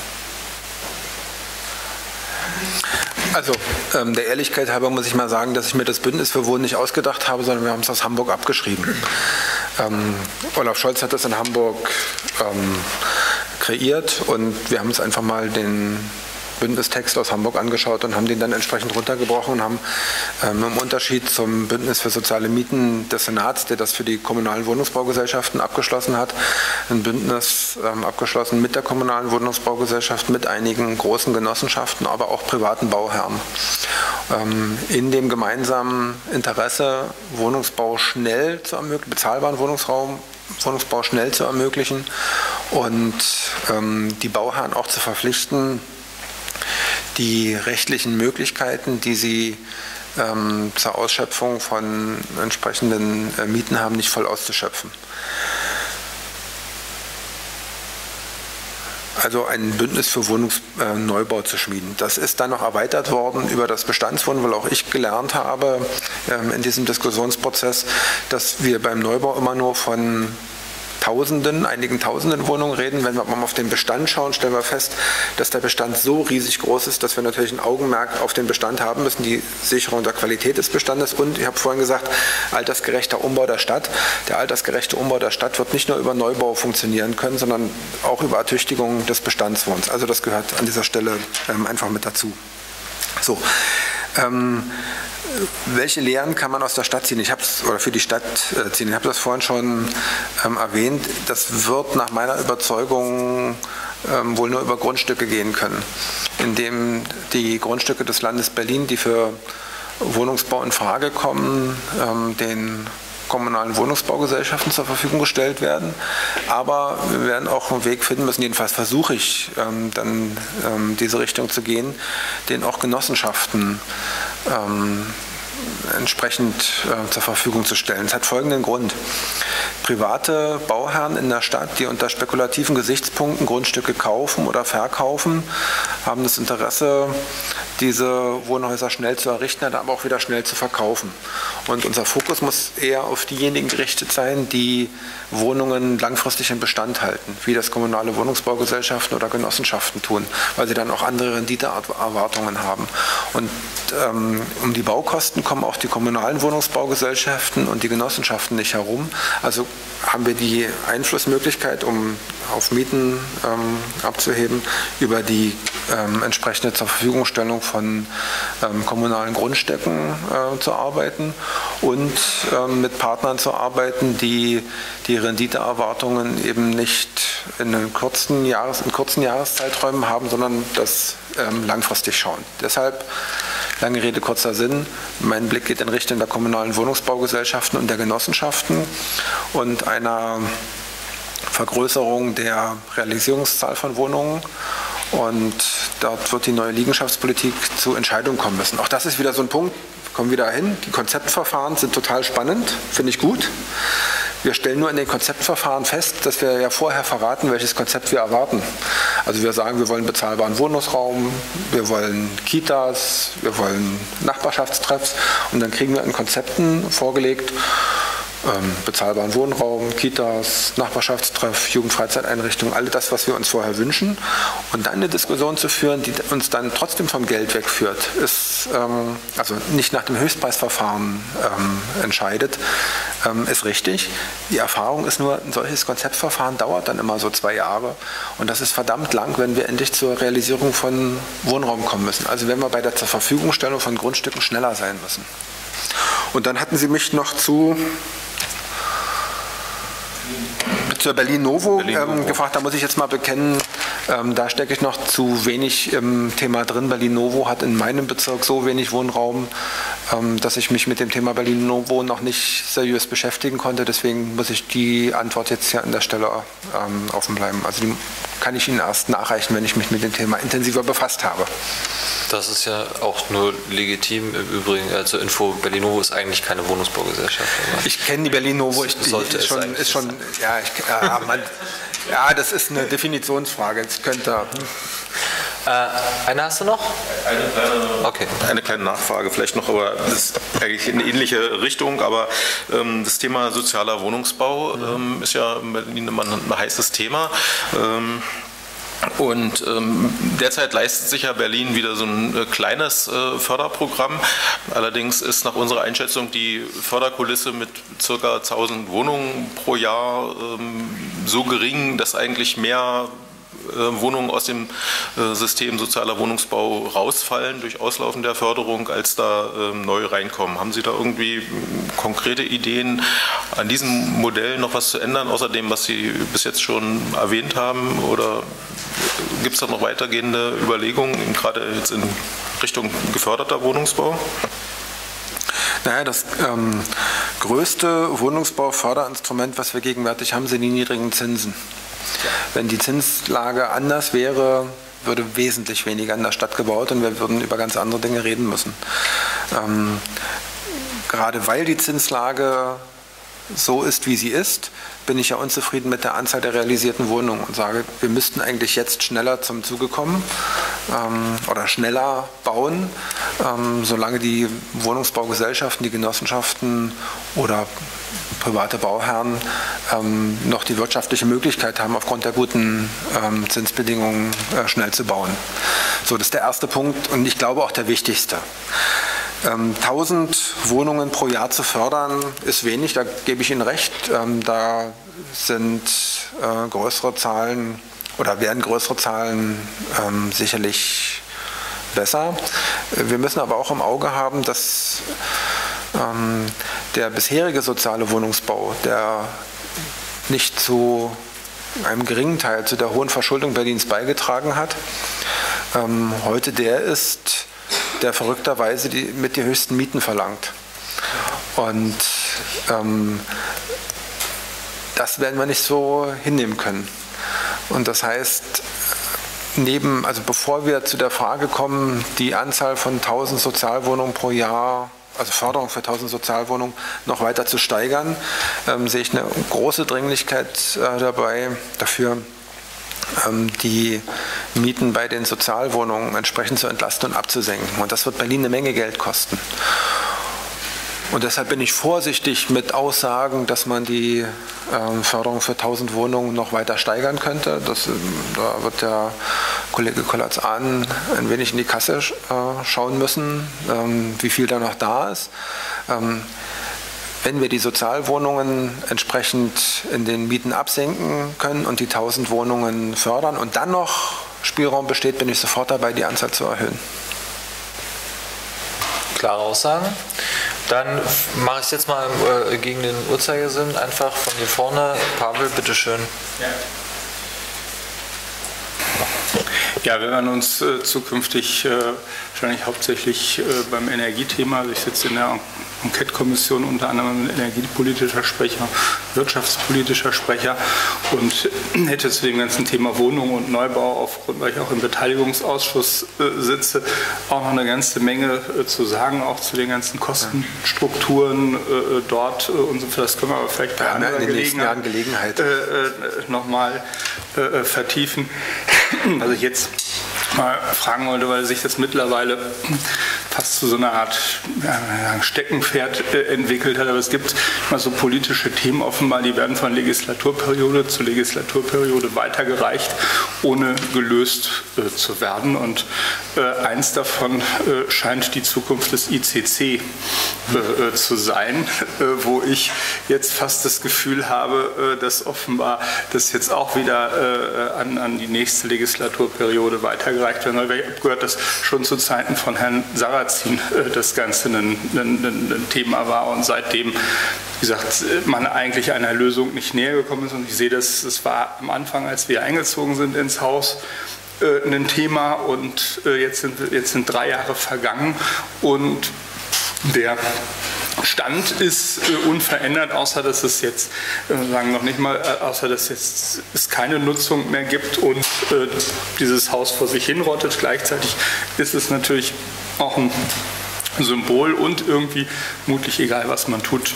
B: Also ähm, der Ehrlichkeit halber muss ich mal sagen, dass ich mir das Bündnis für Wohnen nicht ausgedacht habe, sondern wir haben es aus Hamburg abgeschrieben. Ähm, Olaf Scholz hat das in Hamburg ähm, kreiert und wir haben es einfach mal den Bündnistext aus Hamburg angeschaut und haben den dann entsprechend runtergebrochen und haben ähm, im Unterschied zum Bündnis für soziale Mieten des Senats, der das für die kommunalen Wohnungsbaugesellschaften abgeschlossen hat, ein Bündnis ähm, abgeschlossen mit der kommunalen Wohnungsbaugesellschaft, mit einigen großen Genossenschaften, aber auch privaten Bauherren. Ähm, in dem gemeinsamen Interesse, Wohnungsbau schnell zu ermöglichen, bezahlbaren Wohnungsraum Wohnungsbau schnell zu ermöglichen und ähm, die Bauherren auch zu verpflichten, die rechtlichen Möglichkeiten, die sie ähm, zur Ausschöpfung von entsprechenden äh, Mieten haben, nicht voll auszuschöpfen. Also ein Bündnis für Wohnungsneubau äh, zu schmieden. Das ist dann noch erweitert worden über das Bestandswohnen, weil auch ich gelernt habe ähm, in diesem Diskussionsprozess, dass wir beim Neubau immer nur von Tausenden, einigen Tausenden Wohnungen reden. Wenn wir mal auf den Bestand schauen, stellen wir fest, dass der Bestand so riesig groß ist, dass wir natürlich ein Augenmerk auf den Bestand haben müssen, die Sicherung der Qualität des Bestandes und, ich habe vorhin gesagt, altersgerechter Umbau der Stadt. Der altersgerechte Umbau der Stadt wird nicht nur über Neubau funktionieren können, sondern auch über Ertüchtigung des Bestandswohnens. Also das gehört an dieser Stelle ähm, einfach mit dazu. So. Ähm, Welche Lehren kann man aus der Stadt ziehen? Ich habe es oder für die Stadt äh, ziehen. Ich habe das vorhin schon ähm, erwähnt. Das wird nach meiner Überzeugung ähm, wohl nur über Grundstücke gehen können, indem die Grundstücke des Landes Berlin, die für Wohnungsbau in Frage kommen, ähm, den kommunalen Wohnungsbaugesellschaften zur Verfügung gestellt werden. Aber wir werden auch einen Weg finden müssen, jedenfalls versuche ich ähm, dann ähm, diese Richtung zu gehen, den auch Genossenschaften ähm, entsprechend äh, zur Verfügung zu stellen. Es hat folgenden Grund. Private Bauherren in der Stadt, die unter spekulativen Gesichtspunkten Grundstücke kaufen oder verkaufen, haben das Interesse, diese Wohnhäuser schnell zu errichten, aber auch wieder schnell zu verkaufen. Und unser Fokus muss eher auf diejenigen gerichtet sein, die Wohnungen langfristig in Bestand halten, wie das kommunale Wohnungsbaugesellschaften oder Genossenschaften tun, weil sie dann auch andere Renditeerwartungen haben. Und ähm, um die Baukosten kommen auch die kommunalen Wohnungsbaugesellschaften und die Genossenschaften nicht herum. Also haben wir die Einflussmöglichkeit, um auf Mieten ähm, abzuheben, über die ähm, entsprechende Zurverfügungstellung von ähm, kommunalen Grundstücken äh, zu arbeiten und ähm, mit Partnern zu arbeiten, die die Renditeerwartungen eben nicht in, einen kurzen, Jahres-, in kurzen Jahreszeiträumen haben, sondern das ähm, langfristig schauen. Deshalb, lange Rede, kurzer Sinn, mein Blick geht in Richtung der kommunalen Wohnungsbaugesellschaften und der Genossenschaften und einer Vergrößerung der Realisierungszahl von Wohnungen. Und dort wird die neue Liegenschaftspolitik zu Entscheidungen kommen müssen. Auch das ist wieder so ein Punkt, wir kommen wieder hin. Die Konzeptverfahren sind total spannend, finde ich gut. Wir stellen nur in den Konzeptverfahren fest, dass wir ja vorher verraten, welches Konzept wir erwarten. Also wir sagen, wir wollen bezahlbaren Wohnungsraum, wir wollen Kitas, wir wollen Nachbarschaftstreffs und dann kriegen wir in Konzepten vorgelegt, ähm, bezahlbaren Wohnraum, Kitas, Nachbarschaftstreff, Jugendfreizeiteinrichtungen, all das, was wir uns vorher wünschen. Und dann eine Diskussion zu führen, die uns dann trotzdem vom Geld wegführt, ist, ähm, also nicht nach dem Höchstpreisverfahren ähm, entscheidet, ähm, ist richtig. Die Erfahrung ist nur, ein solches Konzeptverfahren dauert dann immer so zwei Jahre. Und das ist verdammt lang, wenn wir endlich zur Realisierung von Wohnraum kommen müssen. Also wenn wir bei der Zurverfügungstellung von Grundstücken schneller sein müssen. Und dann hatten Sie mich noch zu zur Berlin Novo, Berlin Novo. Ähm, gefragt, da muss ich jetzt mal bekennen, ähm, da stecke ich noch zu wenig im Thema drin. Berlin Novo hat in meinem Bezirk so wenig Wohnraum, ähm, dass ich mich mit dem Thema Berlin Novo noch nicht seriös beschäftigen konnte. Deswegen muss ich die Antwort jetzt hier an der Stelle ähm, offen bleiben. Also die kann ich Ihnen erst nachreichen, wenn ich mich mit dem Thema intensiver befasst habe.
A: Das ist ja auch nur legitim im Übrigen. Also Info, Berlin Novo ist eigentlich keine Wohnungsbaugesellschaft.
B: Ich kenne die Berlin Novo, ich, die
A: sollte
B: ist schon, ist schon ja, ich, ja, man, ja, das ist eine Definitionsfrage. Jetzt könnte.
A: Äh, eine hast du noch?
E: Eine kleine,
A: okay.
E: eine kleine Nachfrage vielleicht noch, aber das ist eigentlich in eine ähnliche Richtung. Aber ähm, das Thema sozialer Wohnungsbau ähm, ist ja in Berlin immer ein heißes Thema. Ähm, Und ähm, derzeit leistet sich ja Berlin wieder so ein äh, kleines äh, Förderprogramm. Allerdings ist nach unserer Einschätzung die Förderkulisse mit ca. tausend Wohnungen pro Jahr ähm, so gering, dass eigentlich mehr äh, Wohnungen aus dem äh, System sozialer Wohnungsbau rausfallen durch Auslaufen der Förderung, als da äh, neu reinkommen. Haben Sie da irgendwie konkrete Ideen, an diesem Modell noch was zu ändern, außer dem, was Sie bis jetzt schon erwähnt haben? Oder gibt es da noch weitergehende Überlegungen, gerade jetzt in Richtung geförderter Wohnungsbau?
B: Naja, das ähm, größte Wohnungsbauförderinstrument, was wir gegenwärtig haben, sind die niedrigen Zinsen. Wenn die Zinslage anders wäre, würde wesentlich weniger in der Stadt gebaut und wir würden über ganz andere Dinge reden müssen. Ähm, gerade weil die Zinslage so ist, wie sie ist, bin ich ja unzufrieden mit der Anzahl der realisierten Wohnungen und sage, wir müssten eigentlich jetzt schneller zum Zuge kommen ähm, oder schneller bauen, ähm, solange die Wohnungsbaugesellschaften, die Genossenschaften oder private Bauherren ähm, noch die wirtschaftliche Möglichkeit haben, aufgrund der guten ähm, Zinsbedingungen äh, schnell zu bauen. So, das ist der erste Punkt und ich glaube auch der wichtigste. tausend Wohnungen pro Jahr zu fördern, ist wenig, da gebe ich Ihnen recht. Da sind äh, größere Zahlen oder werden größere Zahlen ähm, sicherlich besser. Wir müssen aber auch im Auge haben, dass ähm, der bisherige soziale Wohnungsbau, der nicht zu einem geringen Teil zu der hohen Verschuldung Berlins beigetragen hat, ähm, heute der ist, der verrückterweise die, mit die höchsten Mieten verlangt. Und ähm, das werden wir nicht so hinnehmen können. Und das heißt, neben, also bevor wir zu der Frage kommen, die Anzahl von tausend Sozialwohnungen pro Jahr, also Förderung für tausend Sozialwohnungen, noch weiter zu steigern, ähm, sehe ich eine große Dringlichkeit äh, dabei, dafür ähm, die Mieten bei den Sozialwohnungen entsprechend zu entlasten und abzusenken. Und das wird Berlin eine Menge Geld kosten. Und deshalb bin ich vorsichtig mit Aussagen, dass man die äh, Förderung für tausend Wohnungen noch weiter steigern könnte. Das, da wird der Kollege Kollatz-Ahn ein wenig in die Kasse äh, schauen müssen, ähm, wie viel da noch da ist. Ähm, wenn wir die Sozialwohnungen entsprechend in den Mieten absenken können und die tausend Wohnungen fördern und dann noch Spielraum besteht, bin ich sofort dabei, die Anzahl zu erhöhen.
A: Klare Aussagen. Dann mache ich es jetzt mal äh, gegen den Uhrzeigersinn, einfach von hier vorne. Pavel, bitteschön.
F: Ja. Ja, wir werden uns äh, zukünftig äh, wahrscheinlich hauptsächlich äh, beim Energiethema, also ich sitze in der Enquete-Kommission unter anderem energiepolitischer Sprecher, wirtschaftspolitischer Sprecher und hätte zu dem ganzen Thema Wohnung und Neubau, aufgrund, weil ich auch im Beteiligungsausschuss äh, sitze, auch noch eine ganze Menge äh, zu sagen, auch zu den ganzen Kostenstrukturen äh, dort äh, und so. Das können wir aber vielleicht bei anderer Gelegenheit,
B: Gelegenheit.
F: Äh, äh, nochmal äh, vertiefen. Was ich jetzt mal fragen wollte, weil sich das mittlerweile fast zu so einer Art ja, Steckenpferd äh, entwickelt hat. Aber es gibt mal so politische Themen offenbar, die werden von Legislaturperiode zu Legislaturperiode weitergereicht, ohne gelöst äh, zu werden. Und äh, eins davon äh, scheint die Zukunft des I C C äh, äh, zu sein, äh, wo ich jetzt fast das Gefühl habe, äh, dass offenbar das jetzt auch wieder äh, an, an die nächste Legislaturperiode weitergereicht werden. Weil ich habe gehört, dass schon zu Zeiten von Herrn Sarrazin äh, das Ganze ein, ein, ein Thema war und seitdem, wie gesagt, man eigentlich einer Lösung nicht näher gekommen ist. Und ich sehe, dass es war am Anfang, als wir eingezogen sind ins Haus, äh, ein Thema und äh, jetzt, sind, jetzt sind drei Jahre vergangen und der Stand ist äh, unverändert, außer dass es jetzt, äh, sagen noch nicht mal, äh, außer dass jetzt es keine Nutzung mehr gibt und äh, dieses Haus vor sich hinrottet. Gleichzeitig ist es natürlich auch ein Symbol und irgendwie vermutlich egal, was man tut.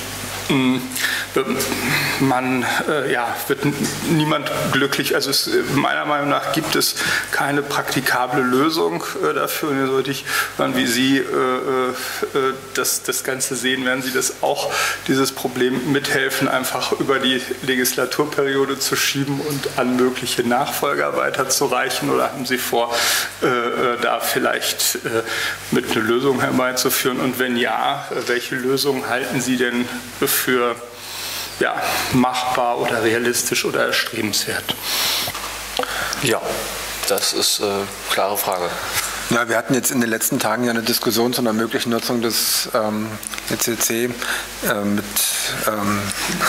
F: Man äh, ja, wird niemand glücklich, also es, meiner Meinung nach gibt es keine praktikable Lösung äh, dafür. Und sollte ich hören, wie Sie äh, äh, das, das Ganze sehen, werden Sie das auch, dieses Problem mithelfen, einfach über die Legislaturperiode zu schieben und an mögliche Nachfolger weiterzureichen, oder haben Sie vor, äh, da vielleicht äh, mit einer Lösung herbeizuführen? Und wenn ja, welche Lösung halten Sie denn für ja, machbar oder realistisch oder erstrebenswert?
A: Ja, das ist eine äh, klare Frage.
B: Ja, wir hatten jetzt in den letzten Tagen ja eine Diskussion zu einer möglichen Nutzung des ähm, E C C äh, mit ähm,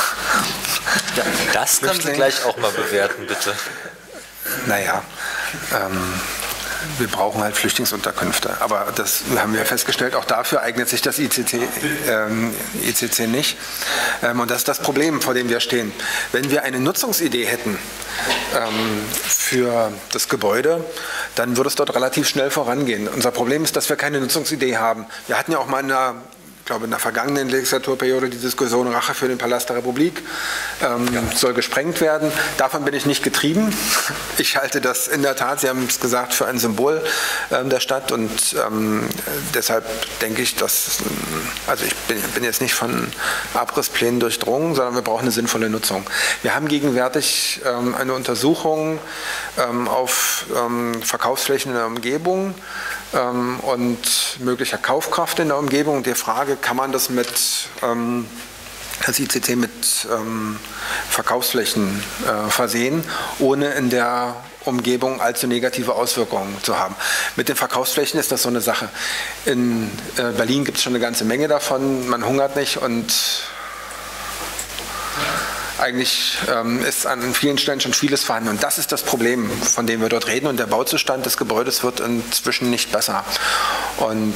A: ja, das können Sie gleich auch mal bewerten, bitte.
B: Naja, ähm, wir brauchen halt Flüchtlingsunterkünfte. Aber das haben wir festgestellt, auch dafür eignet sich das I C C, ähm, I C C nicht. Ähm, und das ist das Problem, vor dem wir stehen. Wenn wir eine Nutzungsidee hätten ähm, für das Gebäude, dann würde es dort relativ schnell vorangehen. Unser Problem ist, dass wir keine Nutzungsidee haben. Wir hatten ja auch mal in der Ich glaube, in der vergangenen Legislaturperiode die Diskussion Rache für den Palast der Republik ähm, ja. soll gesprengt werden. Davon bin ich nicht getrieben. Ich halte das in der Tat, Sie haben es gesagt, für ein Symbol ähm, der Stadt und ähm, deshalb denke ich, dass, also ich bin, bin jetzt nicht von Abrissplänen durchdrungen, sondern wir brauchen eine sinnvolle Nutzung. Wir haben gegenwärtig ähm, eine Untersuchung ähm, auf ähm, Verkaufsflächen in der Umgebung ähm, und möglicher Kaufkraft in der Umgebung. Die Frage, kann man das mit ähm, das I C C mit ähm, Verkaufsflächen äh, versehen, ohne in der Umgebung allzu negative Auswirkungen zu haben. Mit den Verkaufsflächen ist das so eine Sache. In äh, Berlin gibt es schon eine ganze Menge davon, man hungert nicht und eigentlich ähm, ist an vielen Stellen schon vieles vorhanden. Und das ist das Problem, von dem wir dort reden. Und der Bauzustand des Gebäudes wird inzwischen nicht besser. Und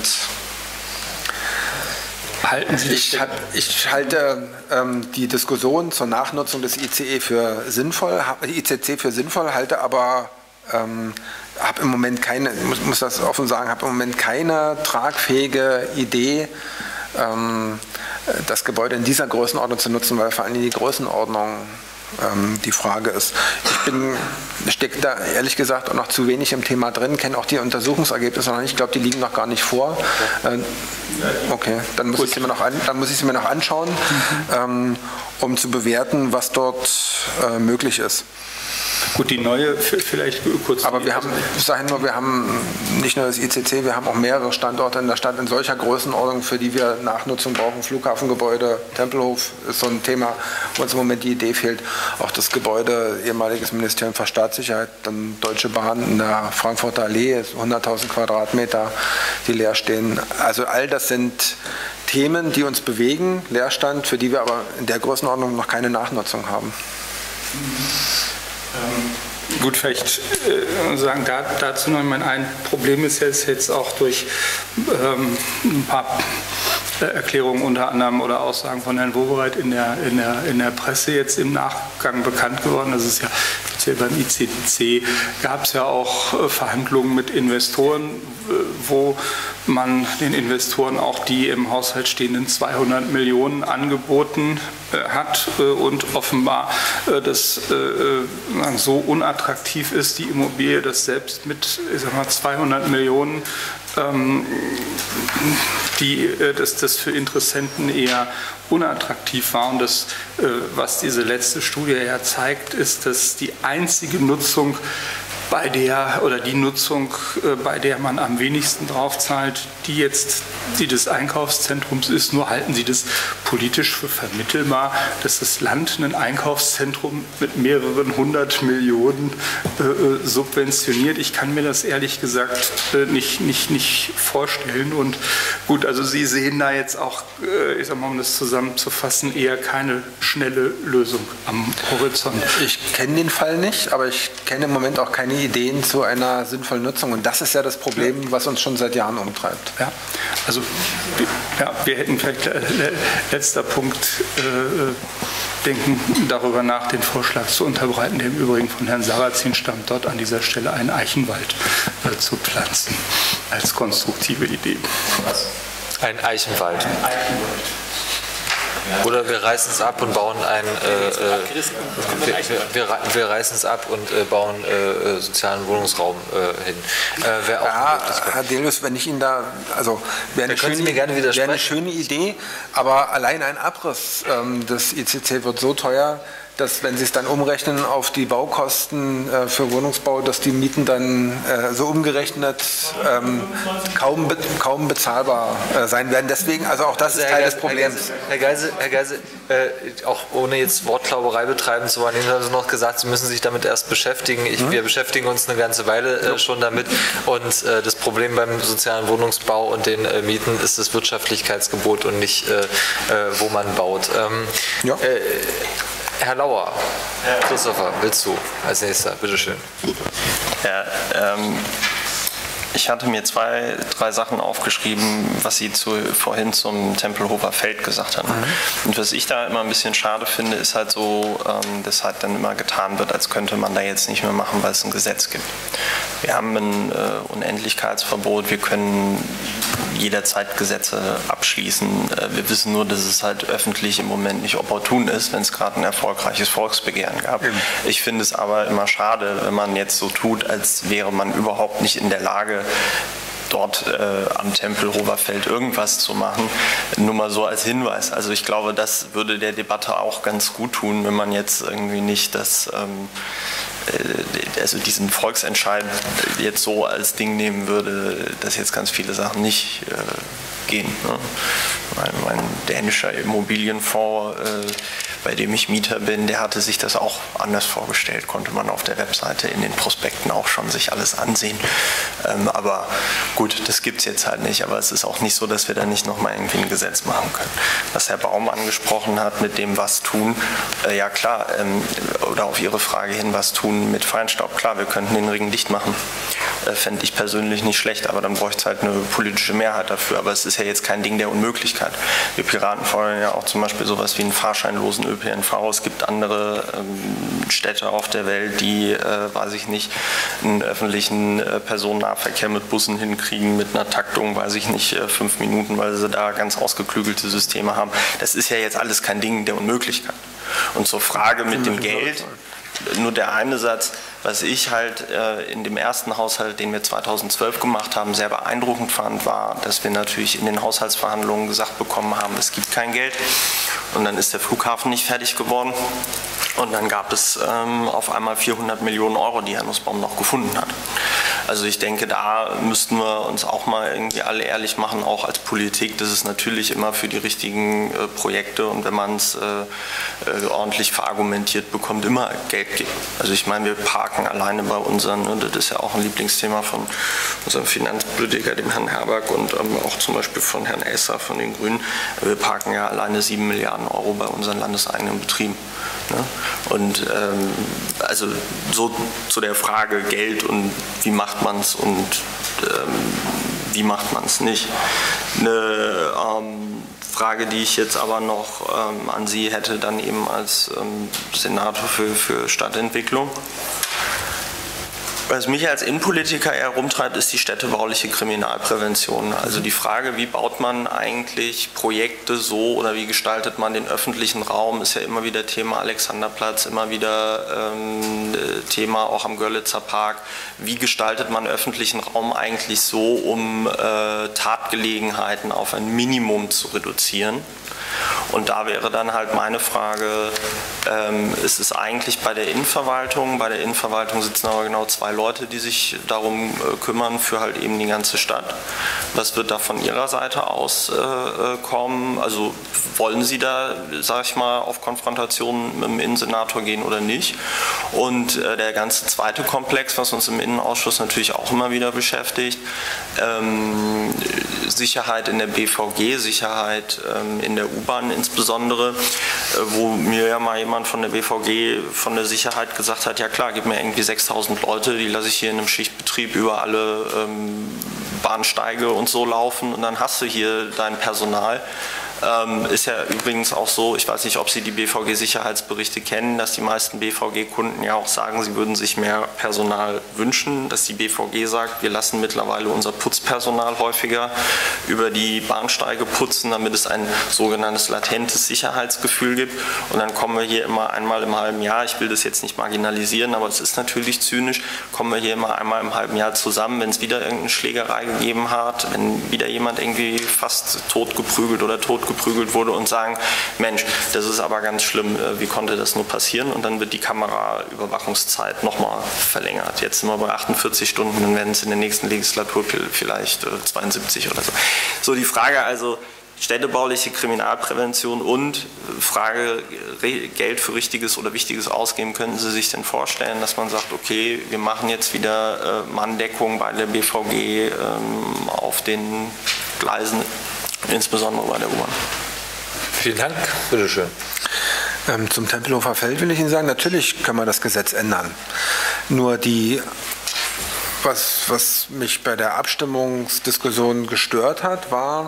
F: halten Sie
B: ich, hab, ich halte ähm, die Diskussion zur Nachnutzung des I C E für sinnvoll, I C C für sinnvoll, halte aber ähm, habe im Moment keine, muss, muss das offen sagen, habe im Moment keine tragfähige Idee, ähm, das Gebäude in dieser Größenordnung zu nutzen, weil vor allem die Größenordnung ähm, die Frage ist. Ich bin, stecke da ehrlich gesagt auch noch zu wenig im Thema drin, kenne auch die Untersuchungsergebnisse noch nicht, ich glaube, die liegen noch gar nicht vor. Äh, okay, dann muss, ich sie mir noch an, dann muss ich sie mir noch anschauen, mhm. ähm, um zu bewerten, was dort äh, möglich ist.
F: Gut, die neue, vielleicht kurz.
B: Aber wir haben, ich sage nur, wir haben nicht nur das I C C, wir haben auch mehrere Standorte in der Stadt in solcher Größenordnung, für die wir Nachnutzung brauchen. Flughafengebäude, Tempelhof ist so ein Thema, wo uns im Moment die Idee fehlt. Auch das Gebäude, ehemaliges Ministerium für Staatssicherheit, dann Deutsche Bahn in der Frankfurter Allee, hunderttausend Quadratmeter, die leer stehen. Also all das sind Themen, die uns bewegen, Leerstand, für die wir aber in der Größenordnung noch keine Nachnutzung haben.
F: Ähm, gut, vielleicht äh, sagen da, dazu noch mal ein Problem ist jetzt, jetzt auch durch ähm, ein paar äh, Erklärungen unter anderem oder Aussagen von Herrn Wowereit in der, in, der, in der Presse jetzt im Nachgang bekannt geworden. Das ist ja speziell beim I C C gab es ja auch äh, Verhandlungen mit Investoren, äh, wo man den Investoren auch die im Haushalt stehenden zweihundert Millionen angeboten äh, hat äh, und offenbar äh, das äh, so unattraktiv ist, die Immobilie, dass selbst mit ich sag mal, zweihundert Millionen ähm, die, äh, dass das für Interessenten eher unattraktiv war. Und das, äh, was diese letzte Studie ja zeigt, ist, dass die einzige Nutzung, bei der oder die Nutzung, äh, bei der man am wenigsten drauf zahlt, die jetzt die des Einkaufszentrums ist. Nur halten Sie das politisch für vermittelbar, dass das Land ein Einkaufszentrum mit mehreren hundert Millionen äh, subventioniert? Ich kann mir das ehrlich gesagt äh, nicht, nicht, nicht vorstellen. Und gut, also Sie sehen da jetzt auch, äh, ich sag mal, um das zusammenzufassen, eher keine schnelle Lösung am Horizont.
B: Ich kenne den Fall nicht, aber ich kenne im Moment auch keine Ideen zu einer sinnvollen Nutzung. Und das ist ja das Problem, was uns schon seit Jahren umtreibt.
F: Ja, also ja, wir hätten vielleicht, äh, letzter Punkt, äh, denken darüber nach, den Vorschlag zu unterbreiten, der im Übrigen von Herrn Sarrazin stammt, dort an dieser Stelle einen Eichenwald äh, zu pflanzen, als konstruktive Idee.
A: Ein Eichenwald. Ein Eichenwald. Oder wir reißen es ab und bauen ein, äh, äh, wir, wir, wir reißen es ab und äh, bauen äh, sozialen Wohnungsraum äh, hin. Äh, wär auch
B: ja, Herr Delius, wenn ich Ihnen da, also wäre eine, schöne, wär eine schöne Idee, aber allein ein Abriss ähm, des I C C wird so teuer, dass, wenn Sie es dann umrechnen auf die Baukosten äh, für Wohnungsbau, dass die Mieten dann äh, so umgerechnet ähm, kaum, be kaum bezahlbar äh, sein werden. Deswegen, also auch das also ist Teil Geise, des Problems.
A: Herr Geise, Herr Geise, Herr Geise äh, auch ohne jetzt Wortklauberei betreiben zu wollen, haben Sie noch gesagt, Sie müssen sich damit erst beschäftigen. Ich, mhm. Wir beschäftigen uns eine ganze Weile äh, schon damit. Und äh, das Problem beim sozialen Wohnungsbau und den äh, Mieten ist das Wirtschaftlichkeitsgebot und nicht, äh, äh, wo man baut. Ähm, ja. äh, Herr Lauer, Christopher, willst du als nächster? Bitteschön.
G: Ja, ähm, ich hatte mir zwei, drei Sachen aufgeschrieben, was Sie zu, vorhin zum Tempelhofer Feld gesagt haben. Mhm. Und was ich da immer ein bisschen schade finde, ist halt so, ähm, dass halt dann immer getan wird, als könnte man da jetzt nicht mehr machen, weil es ein Gesetz gibt. Wir haben ein äh, Unendlichkeitsverbot, wir können jederzeit Gesetze abschließen. Äh, wir wissen nur, dass es halt öffentlich im Moment nicht opportun ist, wenn es gerade ein erfolgreiches Volksbegehren gab. Mhm. Ich finde es aber immer schade, wenn man jetzt so tut, als wäre man überhaupt nicht in der Lage, dort äh, am Tempelhofer Feld irgendwas zu machen. Nur mal so als Hinweis. Also ich glaube, das würde der Debatte auch ganz gut tun, wenn man jetzt irgendwie nicht das, ähm, äh, also diesen Volksentscheid jetzt so als Ding nehmen würde, dass jetzt ganz viele Sachen nicht äh, gehen. Ne? Mein, mein dänischer Immobilienfonds äh, bei dem ich Mieter bin, der hatte sich das auch anders vorgestellt, konnte man auf der Webseite in den Prospekten auch schon sich alles ansehen. Ähm, aber gut, das gibt es jetzt halt nicht, aber es ist auch nicht so, dass wir da nicht nochmal irgendwie ein Gesetz machen können. Was Herr Baum angesprochen hat mit dem was tun, äh, ja klar, ähm, oder auf Ihre Frage hin, was tun mit Feinstaub, klar, wir könnten den Ring dicht machen. Äh, fände ich persönlich nicht schlecht, aber dann bräuchte es halt eine politische Mehrheit dafür. Aber es ist ja jetzt kein Ding der Unmöglichkeit. Wir Piraten fordern ja auch zum Beispiel sowas wie einen fahrscheinlosen Ö P N V. Es gibt andere ähm, Städte auf der Welt, die, äh, weiß ich nicht, einen öffentlichen äh, Personennahverkehr mit Bussen hinkriegen, mit einer Taktung, weiß ich nicht, äh, fünf Minuten, weil sie da ganz ausgeklügelte Systeme haben. Das ist ja jetzt alles kein Ding der Unmöglichkeit. Und zur Frage mit dem Geld, nur der eine Satz, was ich halt äh, in dem ersten Haushalt, den wir zweitausendzwölf gemacht haben, sehr beeindruckend fand, war, dass wir natürlich in den Haushaltsverhandlungen gesagt bekommen haben, es gibt kein Geld. Und dann ist der Flughafen nicht fertig geworden. Und dann gab es ähm, auf einmal vierhundert Millionen Euro, die Herr Nussbaum noch gefunden hat. Also ich denke, da müssten wir uns auch mal irgendwie alle ehrlich machen, auch als Politik, dass es natürlich immer für die richtigen äh, Projekte und wenn man es äh, äh, ordentlich verargumentiert bekommt, immer Geld gibt. Also ich meine, wir parken alleine bei unseren, und das ist ja auch ein Lieblingsthema von unserem Finanzpolitiker, dem Herrn Herberg und ähm, auch zum Beispiel von Herrn Esser von den Grünen, wir parken ja alleine sieben Milliarden Euro bei unseren landeseigenen Betrieben. Ne? Und ähm, also so zu der Frage Geld und wie macht man es und ähm, wie macht man es nicht. Eine ähm, Frage, die ich jetzt aber noch ähm, an Sie hätte, dann eben als ähm, Senator für, für Stadtentwicklung. Was mich als Innenpolitiker eher rumtreibt, ist die städtebauliche Kriminalprävention. Also die Frage, wie baut man eigentlich Projekte so oder wie gestaltet man den öffentlichen Raum, ist ja immer wieder Thema Alexanderplatz, immer wieder ähm, Thema auch am Görlitzer Park. Wie gestaltet man öffentlichen Raum eigentlich so, um äh, Tatgelegenheiten auf ein Minimum zu reduzieren? Und da wäre dann halt meine Frage, ähm, ist es eigentlich bei der Innenverwaltung, bei der Innenverwaltung sitzen aber genau zwei Leute, die sich darum äh, kümmern, für halt eben die ganze Stadt. Was wird da von Ihrer Seite aus äh, kommen? Also wollen Sie da, sag ich mal, auf Konfrontation mit dem Innensenator gehen oder nicht? Und äh, der ganze zweite Komplex, was uns im Innenausschuss natürlich auch immer wieder beschäftigt, ähm, Sicherheit in der B V G, Sicherheit ähm, in der U-Bahn insbesondere, äh, wo mir ja mal jemand von der B V G von der Sicherheit gesagt hat, ja klar, gib mir irgendwie sechstausend Leute, die lasse ich hier in einem Schichtbetrieb über alle ähm, Bahnsteige und so laufen und dann hast du hier dein Personal. Ähm, ist ja übrigens auch so, ich weiß nicht, ob Sie die B V G-Sicherheitsberichte kennen, dass die meisten B V G-Kunden ja auch sagen, sie würden sich mehr Personal wünschen, dass die B V G sagt, wir lassen mittlerweile unser Putzpersonal häufiger über die Bahnsteige putzen, damit es ein sogenanntes latentes Sicherheitsgefühl gibt. Und dann kommen wir hier immer einmal im halben Jahr, ich will das jetzt nicht marginalisieren, aber es ist natürlich zynisch, kommen wir hier immer einmal im halben Jahr zusammen, wenn es wieder irgendeine Schlägerei gegeben hat, wenn wieder jemand irgendwie fast totgeprügelt oder totgeprügelt geprügelt wurde und sagen, Mensch, das ist aber ganz schlimm, wie konnte das nur passieren? Und dann wird die Kameraüberwachungszeit nochmal verlängert. Jetzt sind wir bei achtundvierzig Stunden, dann werden es in der nächsten Legislatur vielleicht zweiundsiebzig oder so. So die Frage also, städtebauliche Kriminalprävention und Frage, Geld für richtiges oder wichtiges ausgeben, könnten Sie sich denn vorstellen, dass man sagt, okay, wir machen jetzt wieder äh, Manndeckung bei der B V G ähm, auf den Gleisen, insbesondere bei der U-Bahn.
A: Vielen Dank. Bitte schön.
B: Ähm, zum Tempelhofer Feld will ich Ihnen sagen, natürlich kann man das Gesetz ändern. Nur die, was, was mich bei der Abstimmungsdiskussion gestört hat, war,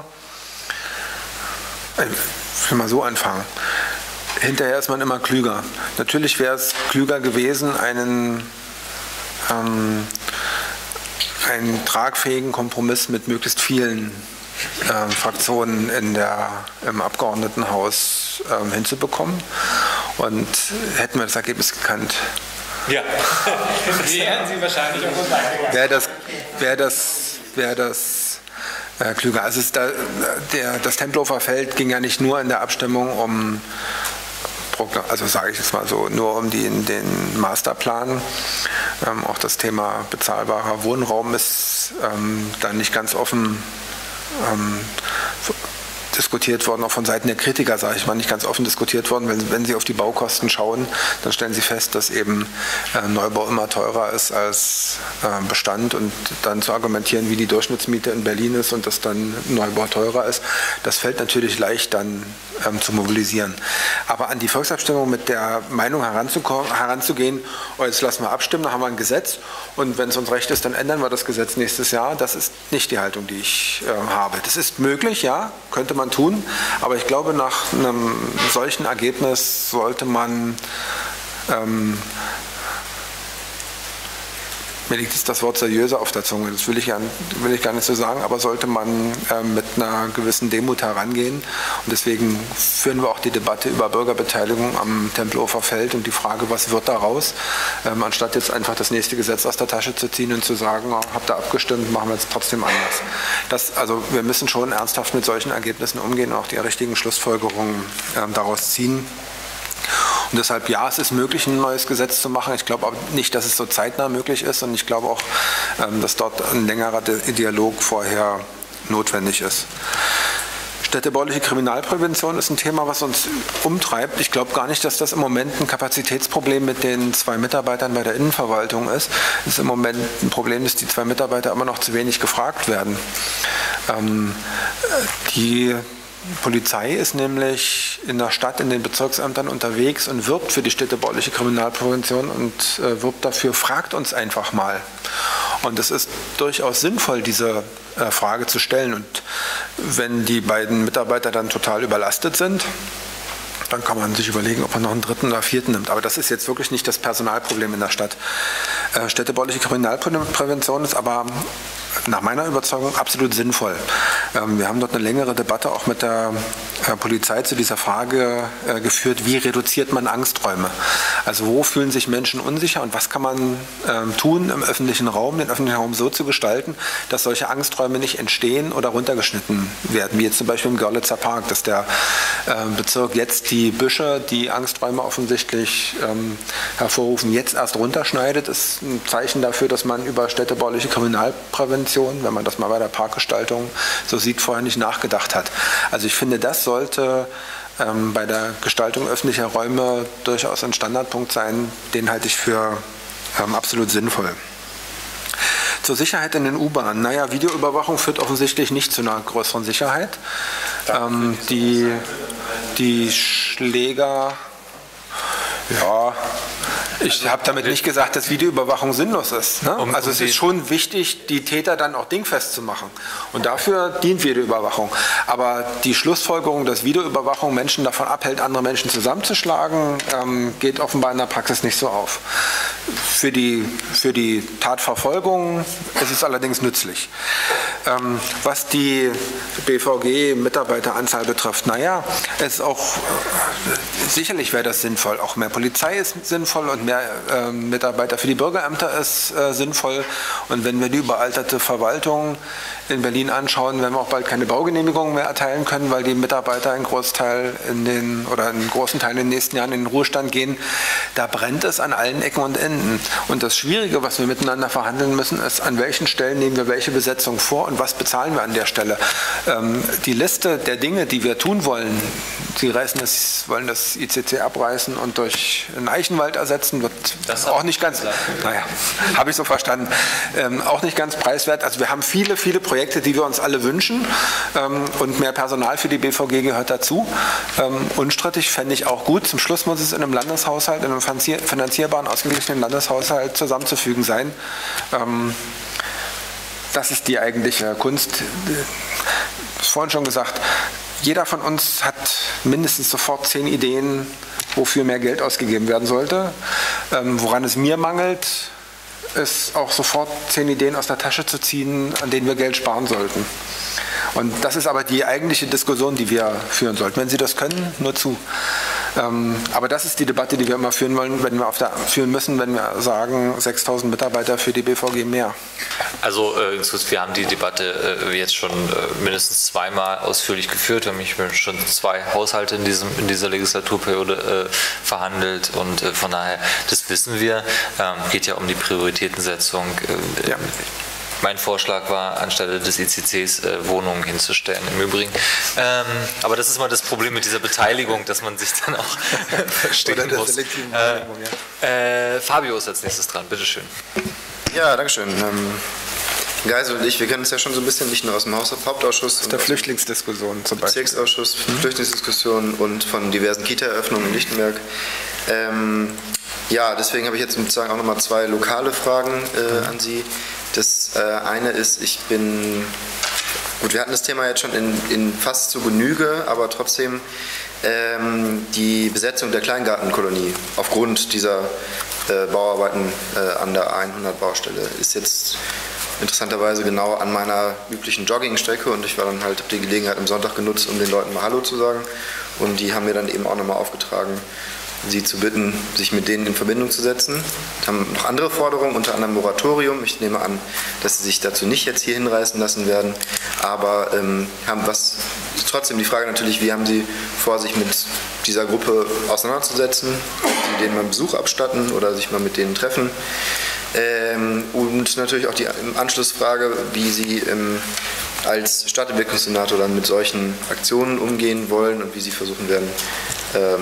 B: ich will mal so anfangen, hinterher ist man immer klüger. Natürlich wäre es klüger gewesen, einen, ähm, einen tragfähigen Kompromiss mit möglichst vielen Ähm, Fraktionen in der, im Abgeordnetenhaus ähm, hinzubekommen. Und hätten wir das Ergebnis gekannt,
H: ja, wären Sie wahrscheinlich auch untergegangen.
B: Wäre das, wär das, wär das äh, klüger. Also es da, der, das Tempelhofer Feld ging ja nicht nur in der Abstimmung um, also sage ich jetzt mal so, nur um die, den Masterplan. Ähm, auch das Thema bezahlbarer Wohnraum ist ähm, dann nicht ganz offen Ähm, diskutiert worden, auch von Seiten der Kritiker, sage ich mal, nicht ganz offen diskutiert worden. Wenn, wenn Sie auf die Baukosten schauen, dann stellen Sie fest, dass eben äh, Neubau immer teurer ist als äh, Bestand, und dann zu argumentieren, wie die Durchschnittsmiete in Berlin ist und dass dann Neubau teurer ist, das fällt natürlich leicht dann ähm, zu mobilisieren. Aber an die Volksabstimmung mit der Meinung heranzugehen, oh, jetzt lassen wir abstimmen, dann haben wir ein Gesetz und wenn es uns recht ist, dann ändern wir das Gesetz nächstes Jahr, das ist nicht die Haltung, die ich äh, habe. Das ist möglich, ja, könnte man tun, aber ich glaube, nach einem solchen Ergebnis sollte man, ähm, mir liegt jetzt das Wort seriöser auf der Zunge, das will ich, ja, will ich gar nicht so sagen, aber sollte man äh, mit einer gewissen Demut herangehen, und deswegen führen wir auch die Debatte über Bürgerbeteiligung am Tempelhofer Feld und die Frage, was wird daraus, ähm, anstatt jetzt einfach das nächste Gesetz aus der Tasche zu ziehen und zu sagen, oh, habt ihr abgestimmt, machen wir jetzt trotzdem anders. Das, also wir müssen schon ernsthaft mit solchen Ergebnissen umgehen und auch die richtigen Schlussfolgerungen ähm, daraus ziehen. Und deshalb, ja, es ist möglich, ein neues Gesetz zu machen. Ich glaube aber nicht, dass es so zeitnah möglich ist, und ich glaube auch, dass dort ein längerer Dialog vorher notwendig ist. Städtebauliche Kriminalprävention ist ein Thema, was uns umtreibt. Ich glaube gar nicht, dass das im Moment ein Kapazitätsproblem mit den zwei Mitarbeitern bei der Innenverwaltung ist. Es ist im Moment ein Problem, dass die zwei Mitarbeiter immer noch zu wenig gefragt werden. Ähm, die Polizei ist nämlich in der Stadt, in den Bezirksämtern unterwegs und wirbt für die städtebauliche Kriminalprävention und äh, wirbt dafür, fragt uns einfach mal. Und es ist durchaus sinnvoll, diese äh, Frage zu stellen. Und wenn die beiden Mitarbeiter dann total überlastet sind, dann kann man sich überlegen, ob man noch einen dritten oder vierten nimmt. Aber das ist jetzt wirklich nicht das Personalproblem in der Stadt. Äh, städtebauliche Kriminalprävention ist aber nach meiner Überzeugung absolut sinnvoll. Ähm, wir haben dort eine längere Debatte auch mit der äh, Polizei zu dieser Frage äh, geführt, wie reduziert man Angsträume? Also wo fühlen sich Menschen unsicher und was kann man ähm, tun im öffentlichen Raum, den öffentlichen Raum so zu gestalten, dass solche Angsträume nicht entstehen oder runtergeschnitten werden, wie jetzt zum Beispiel im Görlitzer Park, dass der äh, Bezirk jetzt die Büsche, die Angsträume offensichtlich ähm, hervorrufen, jetzt erst runterschneidet, ist ein Zeichen dafür, dass man über städtebauliche Kriminalprävention, wenn man das mal bei der Parkgestaltung so sieht, vorher nicht nachgedacht hat. Also ich finde, das sollte ähm, bei der Gestaltung öffentlicher Räume durchaus ein Standardpunkt sein, den halte ich für ähm, absolut sinnvoll. Zur Sicherheit in den U-Bahnen. Naja, Videoüberwachung führt offensichtlich nicht zu einer größeren Sicherheit. Ähm, die, die Schläger, ja, ich also, habe damit nicht gesagt, dass Videoüberwachung sinnlos ist. Ne? Um, also um es ist schon wichtig, die Täter dann auch dingfest zu machen. Und dafür dient Videoüberwachung. Aber die Schlussfolgerung, dass Videoüberwachung Menschen davon abhält, andere Menschen zusammenzuschlagen, ähm, geht offenbar in der Praxis nicht so auf. Für die, für die Tatverfolgung ist es allerdings nützlich. Ähm, was die B V G-Mitarbeiteranzahl betrifft, naja, es ist auch, äh, sicherlich wäre das sinnvoll. Auch mehr Polizei ist sinnvoll und mehr äh, Mitarbeiter für die Bürgerämter ist äh, sinnvoll. Und wenn wir die überalterte Verwaltung in Berlin anschauen, werden wir auch bald keine Baugenehmigungen mehr erteilen können, weil die Mitarbeiter einen Großteil in den oder einen großen Teil in den nächsten Jahren in den Ruhestand gehen. Da brennt es an allen Ecken und Enden. Und das Schwierige, was wir miteinander verhandeln müssen, ist, an welchen Stellen nehmen wir welche Besetzung vor und was bezahlen wir an der Stelle. Ähm, die Liste der Dinge, die wir tun wollen, Sie reißen das, wollen das I C C abreißen und durch einen Eichenwald ersetzen, wird das auch nicht ganz, naja, habe ich so verstanden, ähm, auch nicht ganz preiswert. Also wir haben viele, viele Projekte, die wir uns alle wünschen, ähm, und mehr Personal für die B V G gehört dazu. Ähm, unstrittig fände ich auch gut. Zum Schluss muss es in einem Landeshaushalt, in einem finanzierbaren, ausgeglichenen Landeshaushalt zusammenzufügen sein. Ähm, das ist die eigentliche Kunst. Ich habe vorhin schon gesagt, jeder von uns hat mindestens sofort zehn Ideen, wofür mehr Geld ausgegeben werden sollte. Ähm, woran es mir mangelt, ist auch sofort zehn Ideen aus der Tasche zu ziehen, an denen wir Geld sparen sollten. Und das ist aber die eigentliche Diskussion, die wir führen sollten. Wenn Sie das können, nur zu. Ähm, aber das ist die Debatte, die wir immer führen wollen, wenn wir auf der, führen müssen, wenn wir sagen, sechstausend Mitarbeiter für die B V G mehr.
A: Also äh, wir haben die Debatte äh, jetzt schon äh, mindestens zweimal ausführlich geführt. Wir haben schon zwei Haushalte in, diesem, in dieser Legislaturperiode äh, verhandelt und äh, von daher, das wissen wir. Ähm, geht ja um die Prioritätensetzung. Äh,
B: ja.
A: mein Vorschlag war, anstelle des I C Cs äh, Wohnungen hinzustellen im Übrigen. Ähm, aber das ist mal das Problem mit dieser Beteiligung, dass man sich dann auch verstehen muss. Äh, äh, Fabio ist als nächstes dran, bitteschön.
I: Ja, dankeschön. Ähm, Geisel und ich, wir kennen uns ja schon so ein bisschen, nicht nur aus dem Haus Hauptausschuss.
B: Aus der Flüchtlingsdiskussion zum Beispiel.
I: Bezirksausschuss, mhm. Flüchtlingsdiskussion und von diversen Kita-Eröffnungen in Lichtenberg. Ähm, ja, deswegen habe ich jetzt sozusagen auch nochmal zwei lokale Fragen äh, an Sie. Das äh, eine ist, ich bin, gut, wir hatten das Thema jetzt schon in, in fast zu Genüge, aber trotzdem ähm, die Besetzung der Kleingartenkolonie aufgrund dieser äh, Bauarbeiten äh, an der hundert Baustelle ist jetzt interessanterweise genau an meiner üblichen Joggingstrecke und ich war dann halt, habe die Gelegenheit am Sonntag genutzt, um den Leuten mal Hallo zu sagen und die haben mir dann eben auch nochmal aufgetragen, Sie zu bitten, sich mit denen in Verbindung zu setzen. Wir haben noch andere Forderungen, unter anderem Moratorium. Ich nehme an, dass Sie sich dazu nicht jetzt hier hinreißen lassen werden, aber ähm, haben was, trotzdem die Frage natürlich, wie haben Sie vor, sich mit dieser Gruppe auseinanderzusetzen, Sie denen mal Besuch abstatten oder sich mal mit denen treffen. Ähm, und natürlich auch die Anschlussfrage, wie Sie ähm, als Stadtentwicklungssenator dann mit solchen Aktionen umgehen wollen und wie Sie versuchen werden, ähm,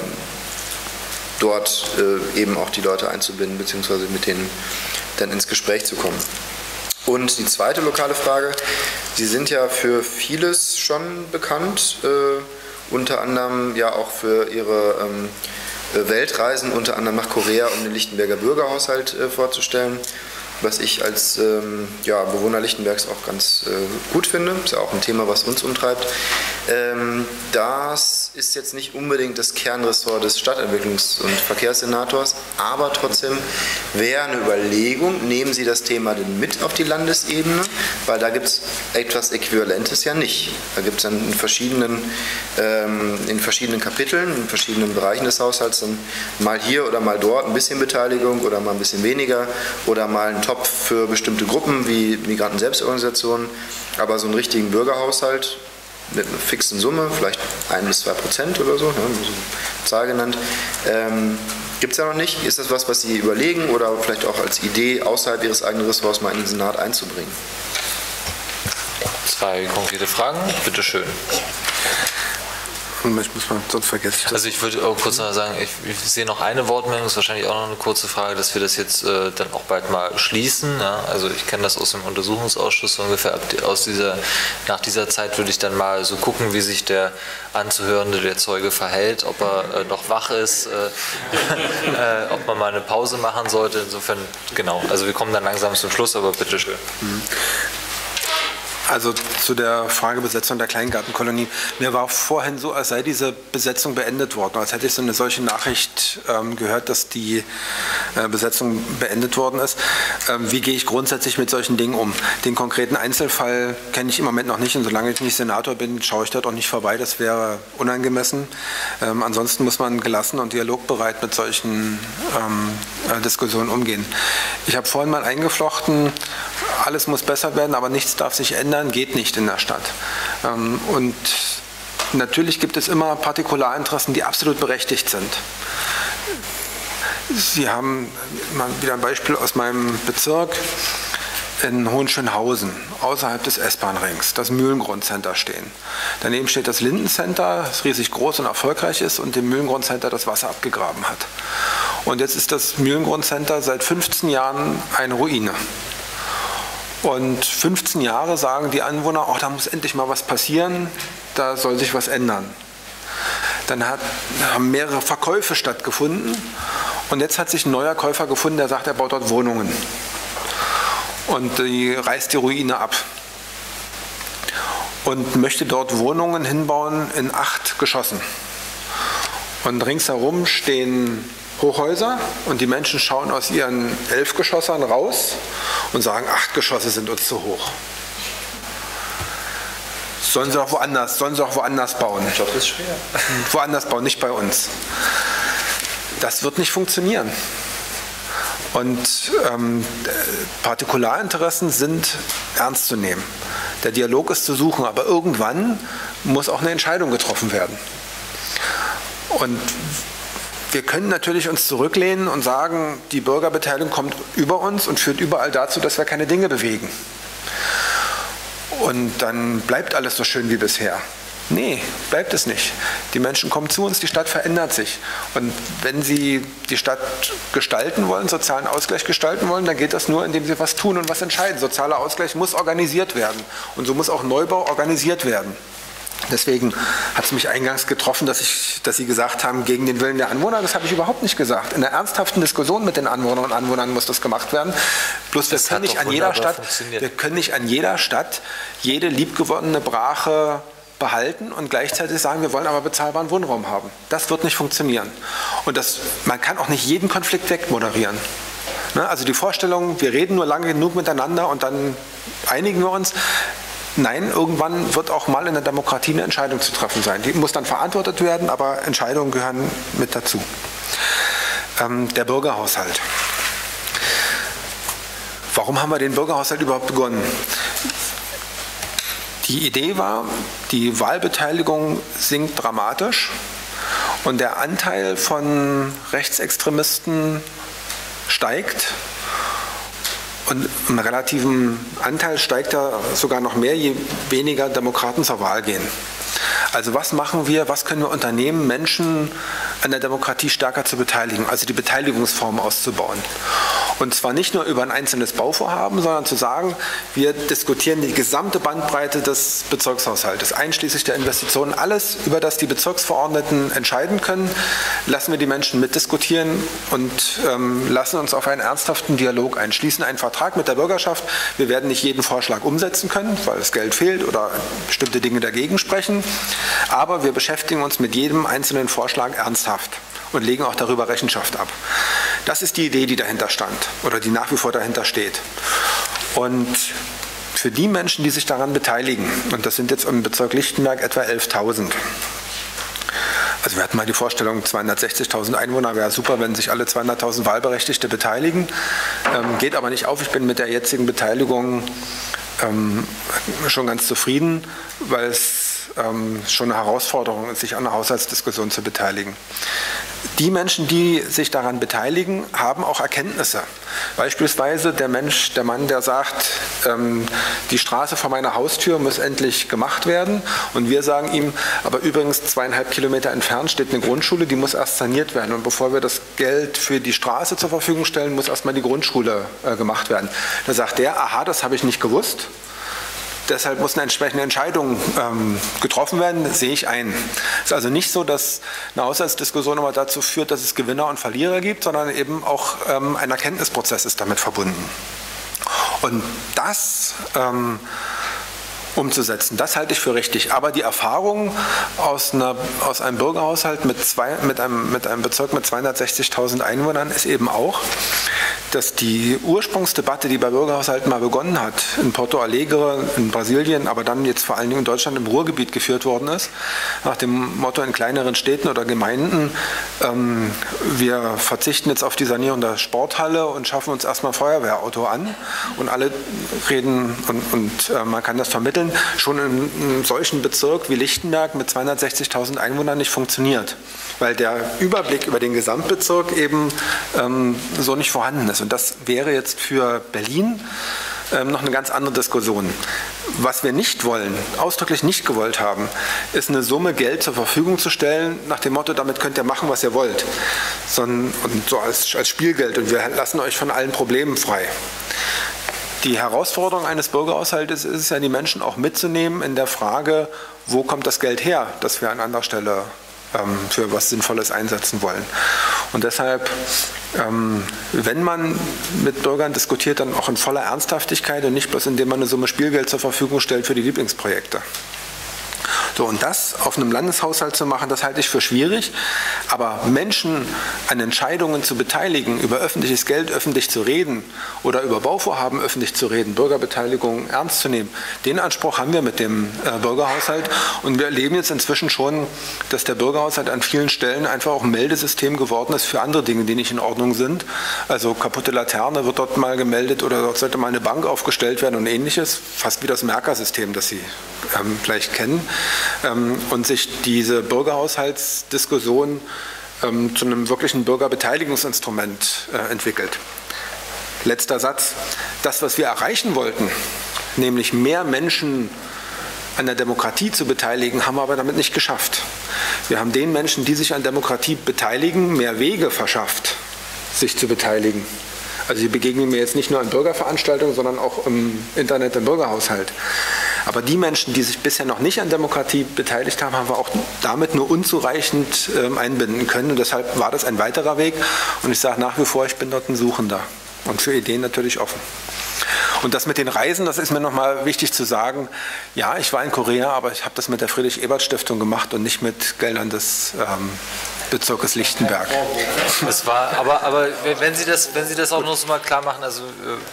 I: dort äh, eben auch die Leute einzubinden, beziehungsweise mit denen dann ins Gespräch zu kommen. Und die zweite lokale Frage, Sie sind ja für vieles schon bekannt, äh, unter anderem ja auch für Ihre ähm, Weltreisen, unter anderem nach Korea, um den Lichtenberger Bürgerhaushalt äh, vorzustellen, was ich als ähm, ja, Bewohner Lichtenbergs auch ganz äh, gut finde. Ist ja auch ein Thema, was uns umtreibt. Ähm, das ist jetzt nicht unbedingt das Kernressort des Stadtentwicklungs- und Verkehrssenators, aber trotzdem wäre eine Überlegung, nehmen Sie das Thema denn mit auf die Landesebene, weil da gibt es etwas Äquivalentes ja nicht. Da gibt es dann in verschiedenen, ähm, in verschiedenen Kapiteln, in verschiedenen Bereichen des Haushalts dann mal hier oder mal dort ein bisschen Beteiligung oder mal ein bisschen weniger oder mal ein Topf für bestimmte Gruppen wie Migranten-Selbstorganisationen, aber so einen richtigen Bürgerhaushalt mit einer fixen Summe, vielleicht ein bis zwei Prozent oder so, ne, so eine Zahl genannt, ähm, gibt es ja noch nicht. Ist das was, was Sie überlegen oder vielleicht auch als Idee außerhalb Ihres eigenen Ressorts mal in den Senat einzubringen?
A: Zwei konkrete Fragen, bitteschön.
B: Ich muss mal, sonst vergesse ich das.
A: Also ich würde auch kurz noch sagen, ich, ich sehe noch eine Wortmeldung, ist wahrscheinlich auch noch eine kurze Frage, dass wir das jetzt äh, dann auch bald mal schließen. Ja? Also ich kenne das aus dem Untersuchungsausschuss so ungefähr. Aus dieser, nach dieser Zeit würde ich dann mal so gucken, wie sich der Anzuhörende, der Zeuge verhält, ob er äh, noch wach ist, äh, äh, ob man mal eine Pause machen sollte. Insofern, genau, also wir kommen dann langsam zum Schluss, aber bitteschön. Mhm.
B: Also zu der Frage Besetzung der Kleingartenkolonie. Mir war vorhin so, als sei diese Besetzung beendet worden, als hätte ich so eine solche Nachricht ähm, gehört, dass die äh, Besetzung beendet worden ist. Ähm, wie gehe ich grundsätzlich mit solchen Dingen um? Den konkreten Einzelfall kenne ich im Moment noch nicht und solange ich nicht Senator bin, schaue ich dort auch nicht vorbei. Das wäre unangemessen. Ähm, ansonsten muss man gelassen und dialogbereit mit solchen ähm, äh, Diskussionen umgehen. Ich habe vorhin mal eingeflochten, alles muss besser werden, aber nichts darf sich ändern, geht nicht in der Stadt. Und natürlich gibt es immer Partikularinteressen, die absolut berechtigt sind. Sie haben mal wieder ein Beispiel aus meinem Bezirk in Hohenschönhausen, außerhalb des S-Bahn-Rings, das Mühlengrundcenter stehen. Daneben steht das Lindencenter, das riesig groß und erfolgreich ist und dem Mühlengrundcenter das Wasser abgegraben hat. Und jetzt ist das Mühlengrundcenter seit fünfzehn Jahren eine Ruine. Und fünfzehn Jahre sagen die Anwohner, oh, da muss endlich mal was passieren, da soll sich was ändern. Dann hat, haben mehrere Verkäufe stattgefunden und jetzt hat sich ein neuer Käufer gefunden, der sagt, er baut dort Wohnungen. Und die reißt die Ruine ab. Und möchte dort Wohnungen hinbauen in acht Geschossen. Und ringsherum stehen Hochhäuser und die Menschen schauen aus ihren elf Geschossern raus und sagen, acht Geschosse sind uns zu hoch. Sollen sie auch woanders, sollen sie auch woanders bauen.
C: Der Job ist schwer.
B: Woanders bauen, nicht bei uns. Das wird nicht funktionieren. Und ähm, Partikularinteressen sind ernst zu nehmen. Der Dialog ist zu suchen, aber irgendwann muss auch eine Entscheidung getroffen werden. Und wir können natürlich uns zurücklehnen und sagen, die Bürgerbeteiligung kommt über uns und führt überall dazu, dass wir keine Dinge bewegen. und dann bleibt alles so schön wie bisher. Nee, bleibt es nicht. Die Menschen kommen zu uns, die Stadt verändert sich. Und wenn sie die Stadt gestalten wollen, sozialen Ausgleich gestalten wollen, dann geht das nur, indem sie was tun und was entscheiden. Sozialer Ausgleich muss organisiert werden. Und so muss auch Neubau organisiert werden. Deswegen hat es mich eingangs getroffen, dass, ich, dass Sie gesagt haben, gegen den Willen der Anwohner. Das habe ich überhaupt nicht gesagt. In einer ernsthaften Diskussion mit den Anwohnern und Anwohnern muss das gemacht werden. Bloß wir können, nicht an jeder Stadt, wir können nicht an jeder Stadt jede liebgewonnene Brache behalten und gleichzeitig sagen, wir wollen aber bezahlbaren Wohnraum haben. Das wird nicht funktionieren. Und das, man kann auch nicht jeden Konflikt wegmoderieren. Ne? Also die Vorstellung, wir reden nur lange genug miteinander und dann einigen wir uns. Nein, irgendwann wird auch mal in der Demokratie eine Entscheidung zu treffen sein. Die muss dann verantwortet werden, aber Entscheidungen gehören mit dazu. Ähm, der Bürgerhaushalt. Warum haben wir den Bürgerhaushalt überhaupt begonnen? Die Idee war, die Wahlbeteiligung sinkt dramatisch und der Anteil von Rechtsextremisten steigt. Und im relativen Anteil steigt er sogar noch mehr, je weniger Demokraten zur Wahl gehen. Also was machen wir, was können wir unternehmen, Menschen an der Demokratie stärker zu beteiligen, also die Beteiligungsform auszubauen. Und zwar nicht nur über ein einzelnes Bauvorhaben, sondern zu sagen, wir diskutieren die gesamte Bandbreite des Bezirkshaushaltes, einschließlich der Investitionen. Alles, über das die Bezirksverordneten entscheiden können, lassen wir die Menschen mitdiskutieren und ähm, lassen uns auf einen ernsthaften Dialog ein. Schließen einen Vertrag mit der Bürgerschaft. Wir werden nicht jeden Vorschlag umsetzen können, weil das Geld fehlt oder bestimmte Dinge dagegen sprechen. Aber wir beschäftigen uns mit jedem einzelnen Vorschlag ernsthaft und legen auch darüber Rechenschaft ab. Das ist die Idee, die dahinter stand oder die nach wie vor dahinter steht. Und für die Menschen, die sich daran beteiligen, und das sind jetzt im Bezirk Lichtenberg etwa elftausend, also wir hatten mal die Vorstellung, zweihundertsechzigtausend Einwohner, wäre super, wenn sich alle zweihunderttausend Wahlberechtigte beteiligen. Ähm, geht aber nicht auf. Ich bin mit der jetzigen Beteiligung ähm, schon ganz zufrieden, weil es ähm, schon eine Herausforderung ist, sich an einer Haushaltsdiskussion zu beteiligen. Die Menschen, die sich daran beteiligen, haben auch Erkenntnisse. Beispielsweise der Mensch, der Mann, der sagt, ähm, die Straße vor meiner Haustür muss endlich gemacht werden. Und wir sagen ihm, aber übrigens zweieinhalb Kilometer entfernt steht eine Grundschule, die muss erst saniert werden. Und bevor wir das Geld für die Straße zur Verfügung stellen, muss erstmal die Grundschule äh, gemacht werden. Da sagt der, aha, das habe ich nicht gewusst. Deshalb muss eine entsprechende Entscheidung ähm, getroffen werden, das sehe ich ein. Es ist also nicht so, dass eine Haushaltsdiskussion immer dazu führt, dass es Gewinner und Verlierer gibt, sondern eben auch ähm, ein Erkenntnisprozess ist damit verbunden. Und das ähm, umzusetzen, das halte ich für richtig. Aber die Erfahrung aus, einer, aus einem Bürgerhaushalt mit, zwei, mit, einem, mit einem Bezirk mit zweihundertsechzigtausend Einwohnern ist eben auch, dass die Ursprungsdebatte, die bei Bürgerhaushalten mal begonnen hat, in Porto Alegre, in Brasilien, aber dann jetzt vor allen Dingen in Deutschland im Ruhrgebiet geführt worden ist, nach dem Motto in kleineren Städten oder Gemeinden, ähm, wir verzichten jetzt auf die Sanierung der Sporthalle und schaffen uns erstmal Feuerwehrauto an und alle reden und, und äh, man kann das vermitteln, schon in einem solchen Bezirk wie Lichtenberg mit zweihundertsechzigtausend Einwohnern nicht funktioniert, weil der Überblick über den Gesamtbezirk eben ähm, so nicht vorhanden ist. Und das wäre jetzt für Berlin ähm, noch eine ganz andere Diskussion. Was wir nicht wollen, ausdrücklich nicht gewollt haben, ist eine Summe Geld zur Verfügung zu stellen, nach dem Motto, damit könnt ihr machen, was ihr wollt. Sondern, und so als, als Spielgeld und wir lassen euch von allen Problemen frei. Die Herausforderung eines Bürgerhaushaltes ist es ja, die Menschen auch mitzunehmen in der Frage, wo kommt das Geld her, das wir an anderer Stelle ähm, für was Sinnvolles einsetzen wollen. Und deshalb, ähm, wenn man mit Bürgern diskutiert, dann auch in voller Ernsthaftigkeit und nicht bloß indem man eine Summe Spielgeld zur Verfügung stellt für die Lieblingsprojekte. So, und das auf einem Landeshaushalt zu machen, das halte ich für schwierig. Aber Menschen an Entscheidungen zu beteiligen, über öffentliches Geld öffentlich zu reden oder über Bauvorhaben öffentlich zu reden, Bürgerbeteiligung ernst zu nehmen, den Anspruch haben wir mit dem äh, Bürgerhaushalt. Und wir erleben jetzt inzwischen schon, dass der Bürgerhaushalt an vielen Stellen einfach auch ein Meldesystem geworden ist für andere Dinge, die nicht in Ordnung sind. Also kaputte Laterne wird dort mal gemeldet oder dort sollte mal eine Bank aufgestellt werden und ähnliches. Fast wie das Merker-System, das Sie ähm, vielleicht kennen. Ähm, und sich diese Bürgerhaushaltsdiskussion ähm, zu einem wirklichen Bürgerbeteiligungsinstrument äh, entwickelt. Letzter Satz. Das, was wir erreichen wollten nämlich mehr Menschen an der Demokratie zu beteiligen, haben wir aber damit nicht geschafft. Wir haben den Menschen, die sich an Demokratie beteiligen, mehr Wege verschafft, sich zu beteiligen. Also sie begegnen mir jetzt nicht nur an Bürgerveranstaltungen, sondern auch im Internet, im Bürgerhaushalt. Aber die Menschen, die sich bisher noch nicht an Demokratie beteiligt haben, haben wir auch damit nur unzureichend äh, einbinden können. Und deshalb war das ein weiterer Weg. Und ich sage nach wie vor, ich bin dort ein Suchender und für Ideen natürlich offen. Und das mit den Reisen, das ist mir nochmal wichtig zu sagen. Ja, ich war in Korea, aber ich habe das mit der Friedrich-Ebert-Stiftung gemacht und nicht mit Geldern des ähm, Bezirkes Lichtenberg.
A: Das war, aber, aber wenn Sie das, wenn Sie das auch noch so mal klar machen, also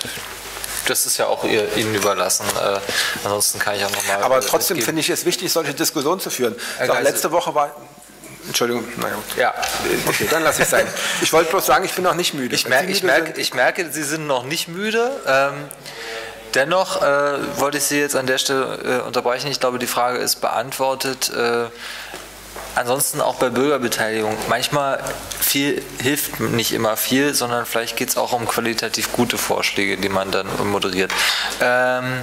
A: das ist ja auch ihr, Ihnen überlassen. Äh, ansonsten kann ich auch nochmal.
B: Aber trotzdem finde ich es wichtig, solche Diskussionen zu führen. Sag, letzte Woche war. Entschuldigung, naja.
A: Ja.
B: Okay, dann lasse ich es sein. Ich wollte bloß sagen, ich bin noch nicht müde.
A: Ich, mer ich, merke, ich merke, Sie sind noch nicht müde. Ähm, dennoch äh, wollte ich Sie jetzt an der Stelle äh, unterbrechen. Ich glaube, die Frage ist beantwortet. Äh, ansonsten auch bei Bürgerbeteiligung. Manchmal viel hilft nicht immer viel, sondern vielleicht geht es auch um qualitativ gute Vorschläge, die man dann moderiert. Ähm,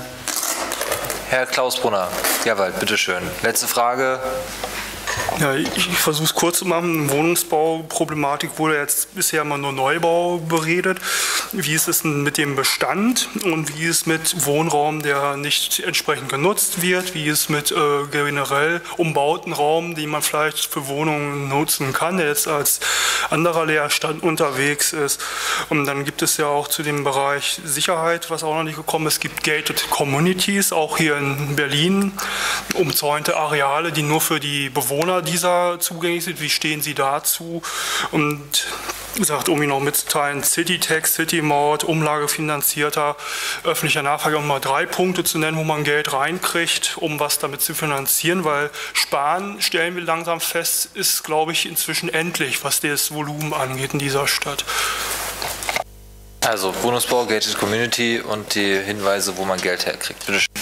A: Herr Klaus Brunner, Gerwald, bitteschön. Letzte Frage.
D: Ja, ich versuche es kurz zu machen. Wohnungsbauproblematik wurde jetzt bisher immer nur Neubau beredet. Wie ist es denn mit dem Bestand und wie ist es mit Wohnraum, der nicht entsprechend genutzt wird? Wie ist es mit äh, generell umbauten Raum, den man vielleicht für Wohnungen nutzen kann, der jetzt als anderer Leerstand unterwegs ist? Und dann gibt es ja auch zu dem Bereich Sicherheit, was auch noch nicht gekommen ist. Es gibt Gated Communities, auch hier in Berlin, umzäunte Areale, die nur für die Bewohner dieser zugänglich sind. Wie stehen Sie dazu? Und sagt, um ihn noch mitzuteilen, Citytax, Citymaut, umlagefinanzierter öffentlicher Nahverkehr, um mal drei Punkte zu nennen, wo man Geld reinkriegt, um was damit zu finanzieren, weil Sparen, stellen wir langsam fest, ist, glaube ich, inzwischen endlich, was das Volumen angeht in dieser Stadt.
A: Also Wohnungsbau, Gated Community und die Hinweise, wo man Geld herkriegt. Bitte schön.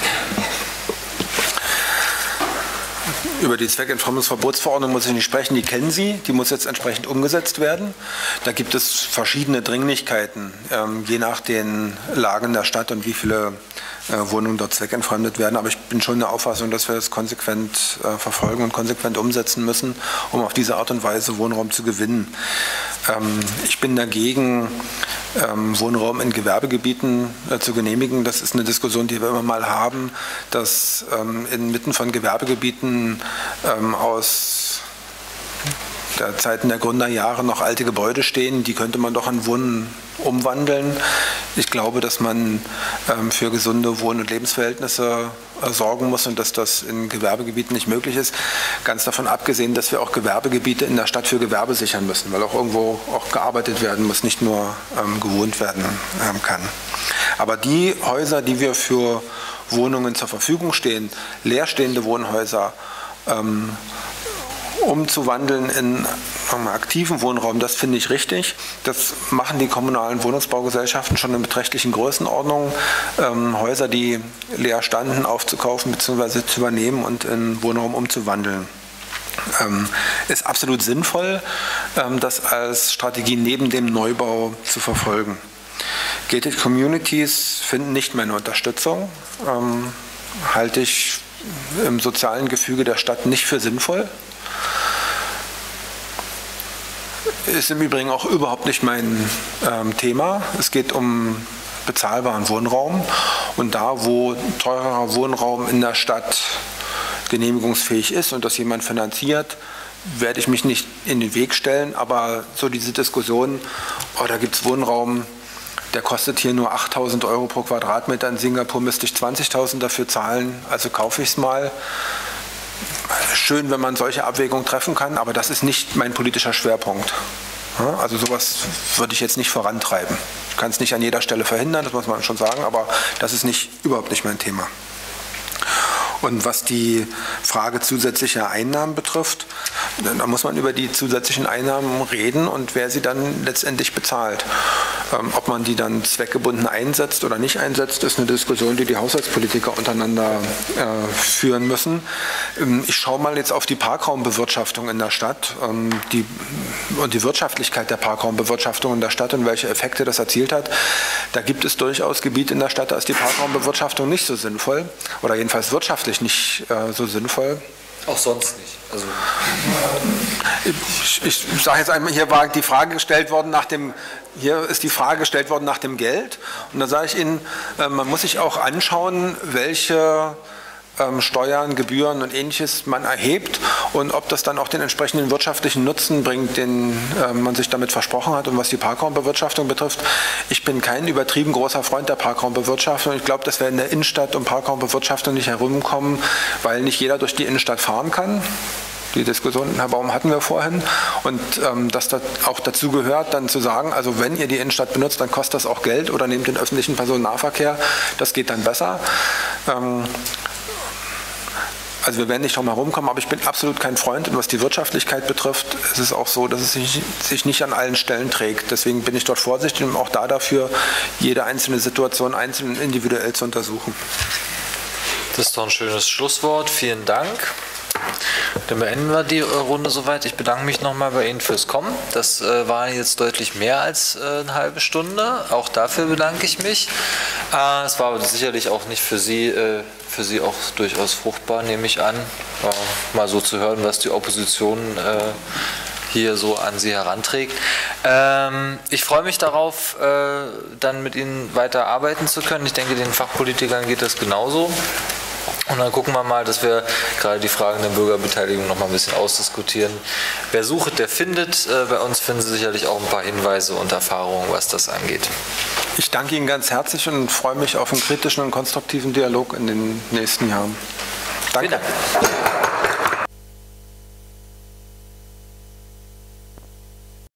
B: Über die Zweckentfremdungsverbotsverordnung muss ich nicht sprechen, die kennen Sie, die muss jetzt entsprechend umgesetzt werden. Da gibt es verschiedene Dringlichkeiten, ähm, je nach den Lagen der Stadt und wie viele äh, Wohnungen dort zweckentfremdet werden. Aber ich bin schon der Auffassung, dass wir das konsequent äh, verfolgen und konsequent umsetzen müssen, um auf diese Art und Weise Wohnraum zu gewinnen. Ähm, ich bin dagegen, ähm, Wohnraum in Gewerbegebieten äh, zu genehmigen. Das ist eine Diskussion, die wir immer mal haben, dass ähm, inmitten von Gewerbegebieten ähm, aus der Zeiten der Gründerjahre noch alte Gebäude stehen, die könnte man doch an Wohnen umwandeln. Ich glaube, dass man ähm, für gesunde Wohn- und Lebensverhältnisse äh, sorgen muss und dass das in Gewerbegebieten nicht möglich ist. Ganz davon abgesehen, dass wir auch Gewerbegebiete in der Stadt für Gewerbe sichern müssen, weil auch irgendwo auch gearbeitet werden muss, nicht nur ähm, gewohnt werden ähm, kann. Aber die Häuser, die wir für Wohnungen zur Verfügung stehen, leerstehende Wohnhäuser, ähm, umzuwandeln in einen aktiven Wohnraum, das finde ich richtig. Das machen die kommunalen Wohnungsbaugesellschaften schon in beträchtlichen Größenordnungen, ähm, Häuser, die leer standen, aufzukaufen bzw. zu übernehmen und in Wohnraum umzuwandeln. Ähm, ist absolut sinnvoll, ähm, das als Strategie neben dem Neubau zu verfolgen. Gated Communities finden nicht meine Unterstützung, ähm, halte ich im sozialen Gefüge der Stadt nicht für sinnvoll. Ist im Übrigen auch überhaupt nicht mein ähm, Thema. Es geht um bezahlbaren Wohnraum und da, wo teurerer Wohnraum in der Stadt genehmigungsfähig ist und das jemand finanziert, werde ich mich nicht in den Weg stellen, aber so diese Diskussion, oh, da gibt es Wohnraum, der kostet hier nur achttausend Euro pro Quadratmeter, in Singapur müsste ich zwanzigtausend dafür zahlen, also kaufe ich es mal. Schön, wenn man solche Abwägungen treffen kann, aber das ist nicht mein politischer Schwerpunkt. Also sowas würde ich jetzt nicht vorantreiben. Ich kann es nicht an jeder Stelle verhindern, das muss man schon sagen, aber das ist nicht, überhaupt nicht mein Thema. Und was die Frage zusätzlicher Einnahmen betrifft, da muss man über die zusätzlichen Einnahmen reden und wer sie dann letztendlich bezahlt. Ähm, ob man die dann zweckgebunden einsetzt oder nicht einsetzt, ist eine Diskussion, die die Haushaltspolitiker untereinander äh, führen müssen. Ähm, ich schaue mal jetzt auf die Parkraumbewirtschaftung in der Stadt ähm, die, und die Wirtschaftlichkeit der Parkraumbewirtschaftung in der Stadt und welche Effekte das erzielt hat. Da gibt es durchaus Gebiete in der Stadt, da ist die Parkraumbewirtschaftung nicht so sinnvoll oder jedenfalls wirtschaftlich nicht äh, so sinnvoll.
A: Auch sonst nicht. Also
B: ich ich sage jetzt einmal, hier war die Frage gestellt worden nach dem, hier ist die Frage gestellt worden nach dem Geld. Und da sage ich Ihnen, man muss sich auch anschauen, welche ähm, Steuern, Gebühren und Ähnliches man erhebt und ob das dann auch den entsprechenden wirtschaftlichen Nutzen bringt, den äh, man sich damit versprochen hat. Und was die Parkraumbewirtschaftung betrifft, ich bin kein übertrieben großer Freund der Parkraumbewirtschaftung. Ich glaube, dass wir in der Innenstadt um Parkraumbewirtschaftung nicht herumkommen, weil nicht jeder durch die Innenstadt fahren kann. Die Diskussion, Herr Baum, hatten wir vorhin. Und ähm, dass das auch dazu gehört, dann zu sagen, also wenn ihr die Innenstadt benutzt, dann kostet das auch Geld oder nehmt den öffentlichen Personennahverkehr. Das geht dann besser. Ähm, Also wir werden nicht drum herum kommen, aber ich bin absolut kein Freund. Und was die Wirtschaftlichkeit betrifft, ist es auch so, dass es sich, sich nicht an allen Stellen trägt. Deswegen bin ich dort vorsichtig und auch da dafür, jede einzelne Situation einzeln individuell zu untersuchen.
A: Das ist doch ein schönes Schlusswort. Vielen Dank. Dann beenden wir die Runde soweit. Ich bedanke mich nochmal bei Ihnen fürs Kommen. Das äh, war jetzt deutlich mehr als äh, eine halbe Stunde. Auch dafür bedanke ich mich. Äh, es war sicherlich auch nicht für Sie, äh, für Sie auch durchaus fruchtbar, nehme ich an, äh, mal so zu hören, was die Opposition äh, hier so an Sie heranträgt. Ähm, ich freue mich darauf, äh, dann mit Ihnen weiter arbeiten zu können. Ich denke, den Fachpolitikern geht das genauso. Und dann gucken wir mal, dass wir gerade die Fragen der Bürgerbeteiligung noch mal ein bisschen ausdiskutieren. Wer sucht, der findet. Bei uns finden Sie sicherlich auch ein paar Hinweise und Erfahrungen, was das angeht.
B: Ich danke Ihnen ganz herzlich und freue mich auf einen kritischen und konstruktiven Dialog in den nächsten Jahren. Danke.
A: Vielen Dank.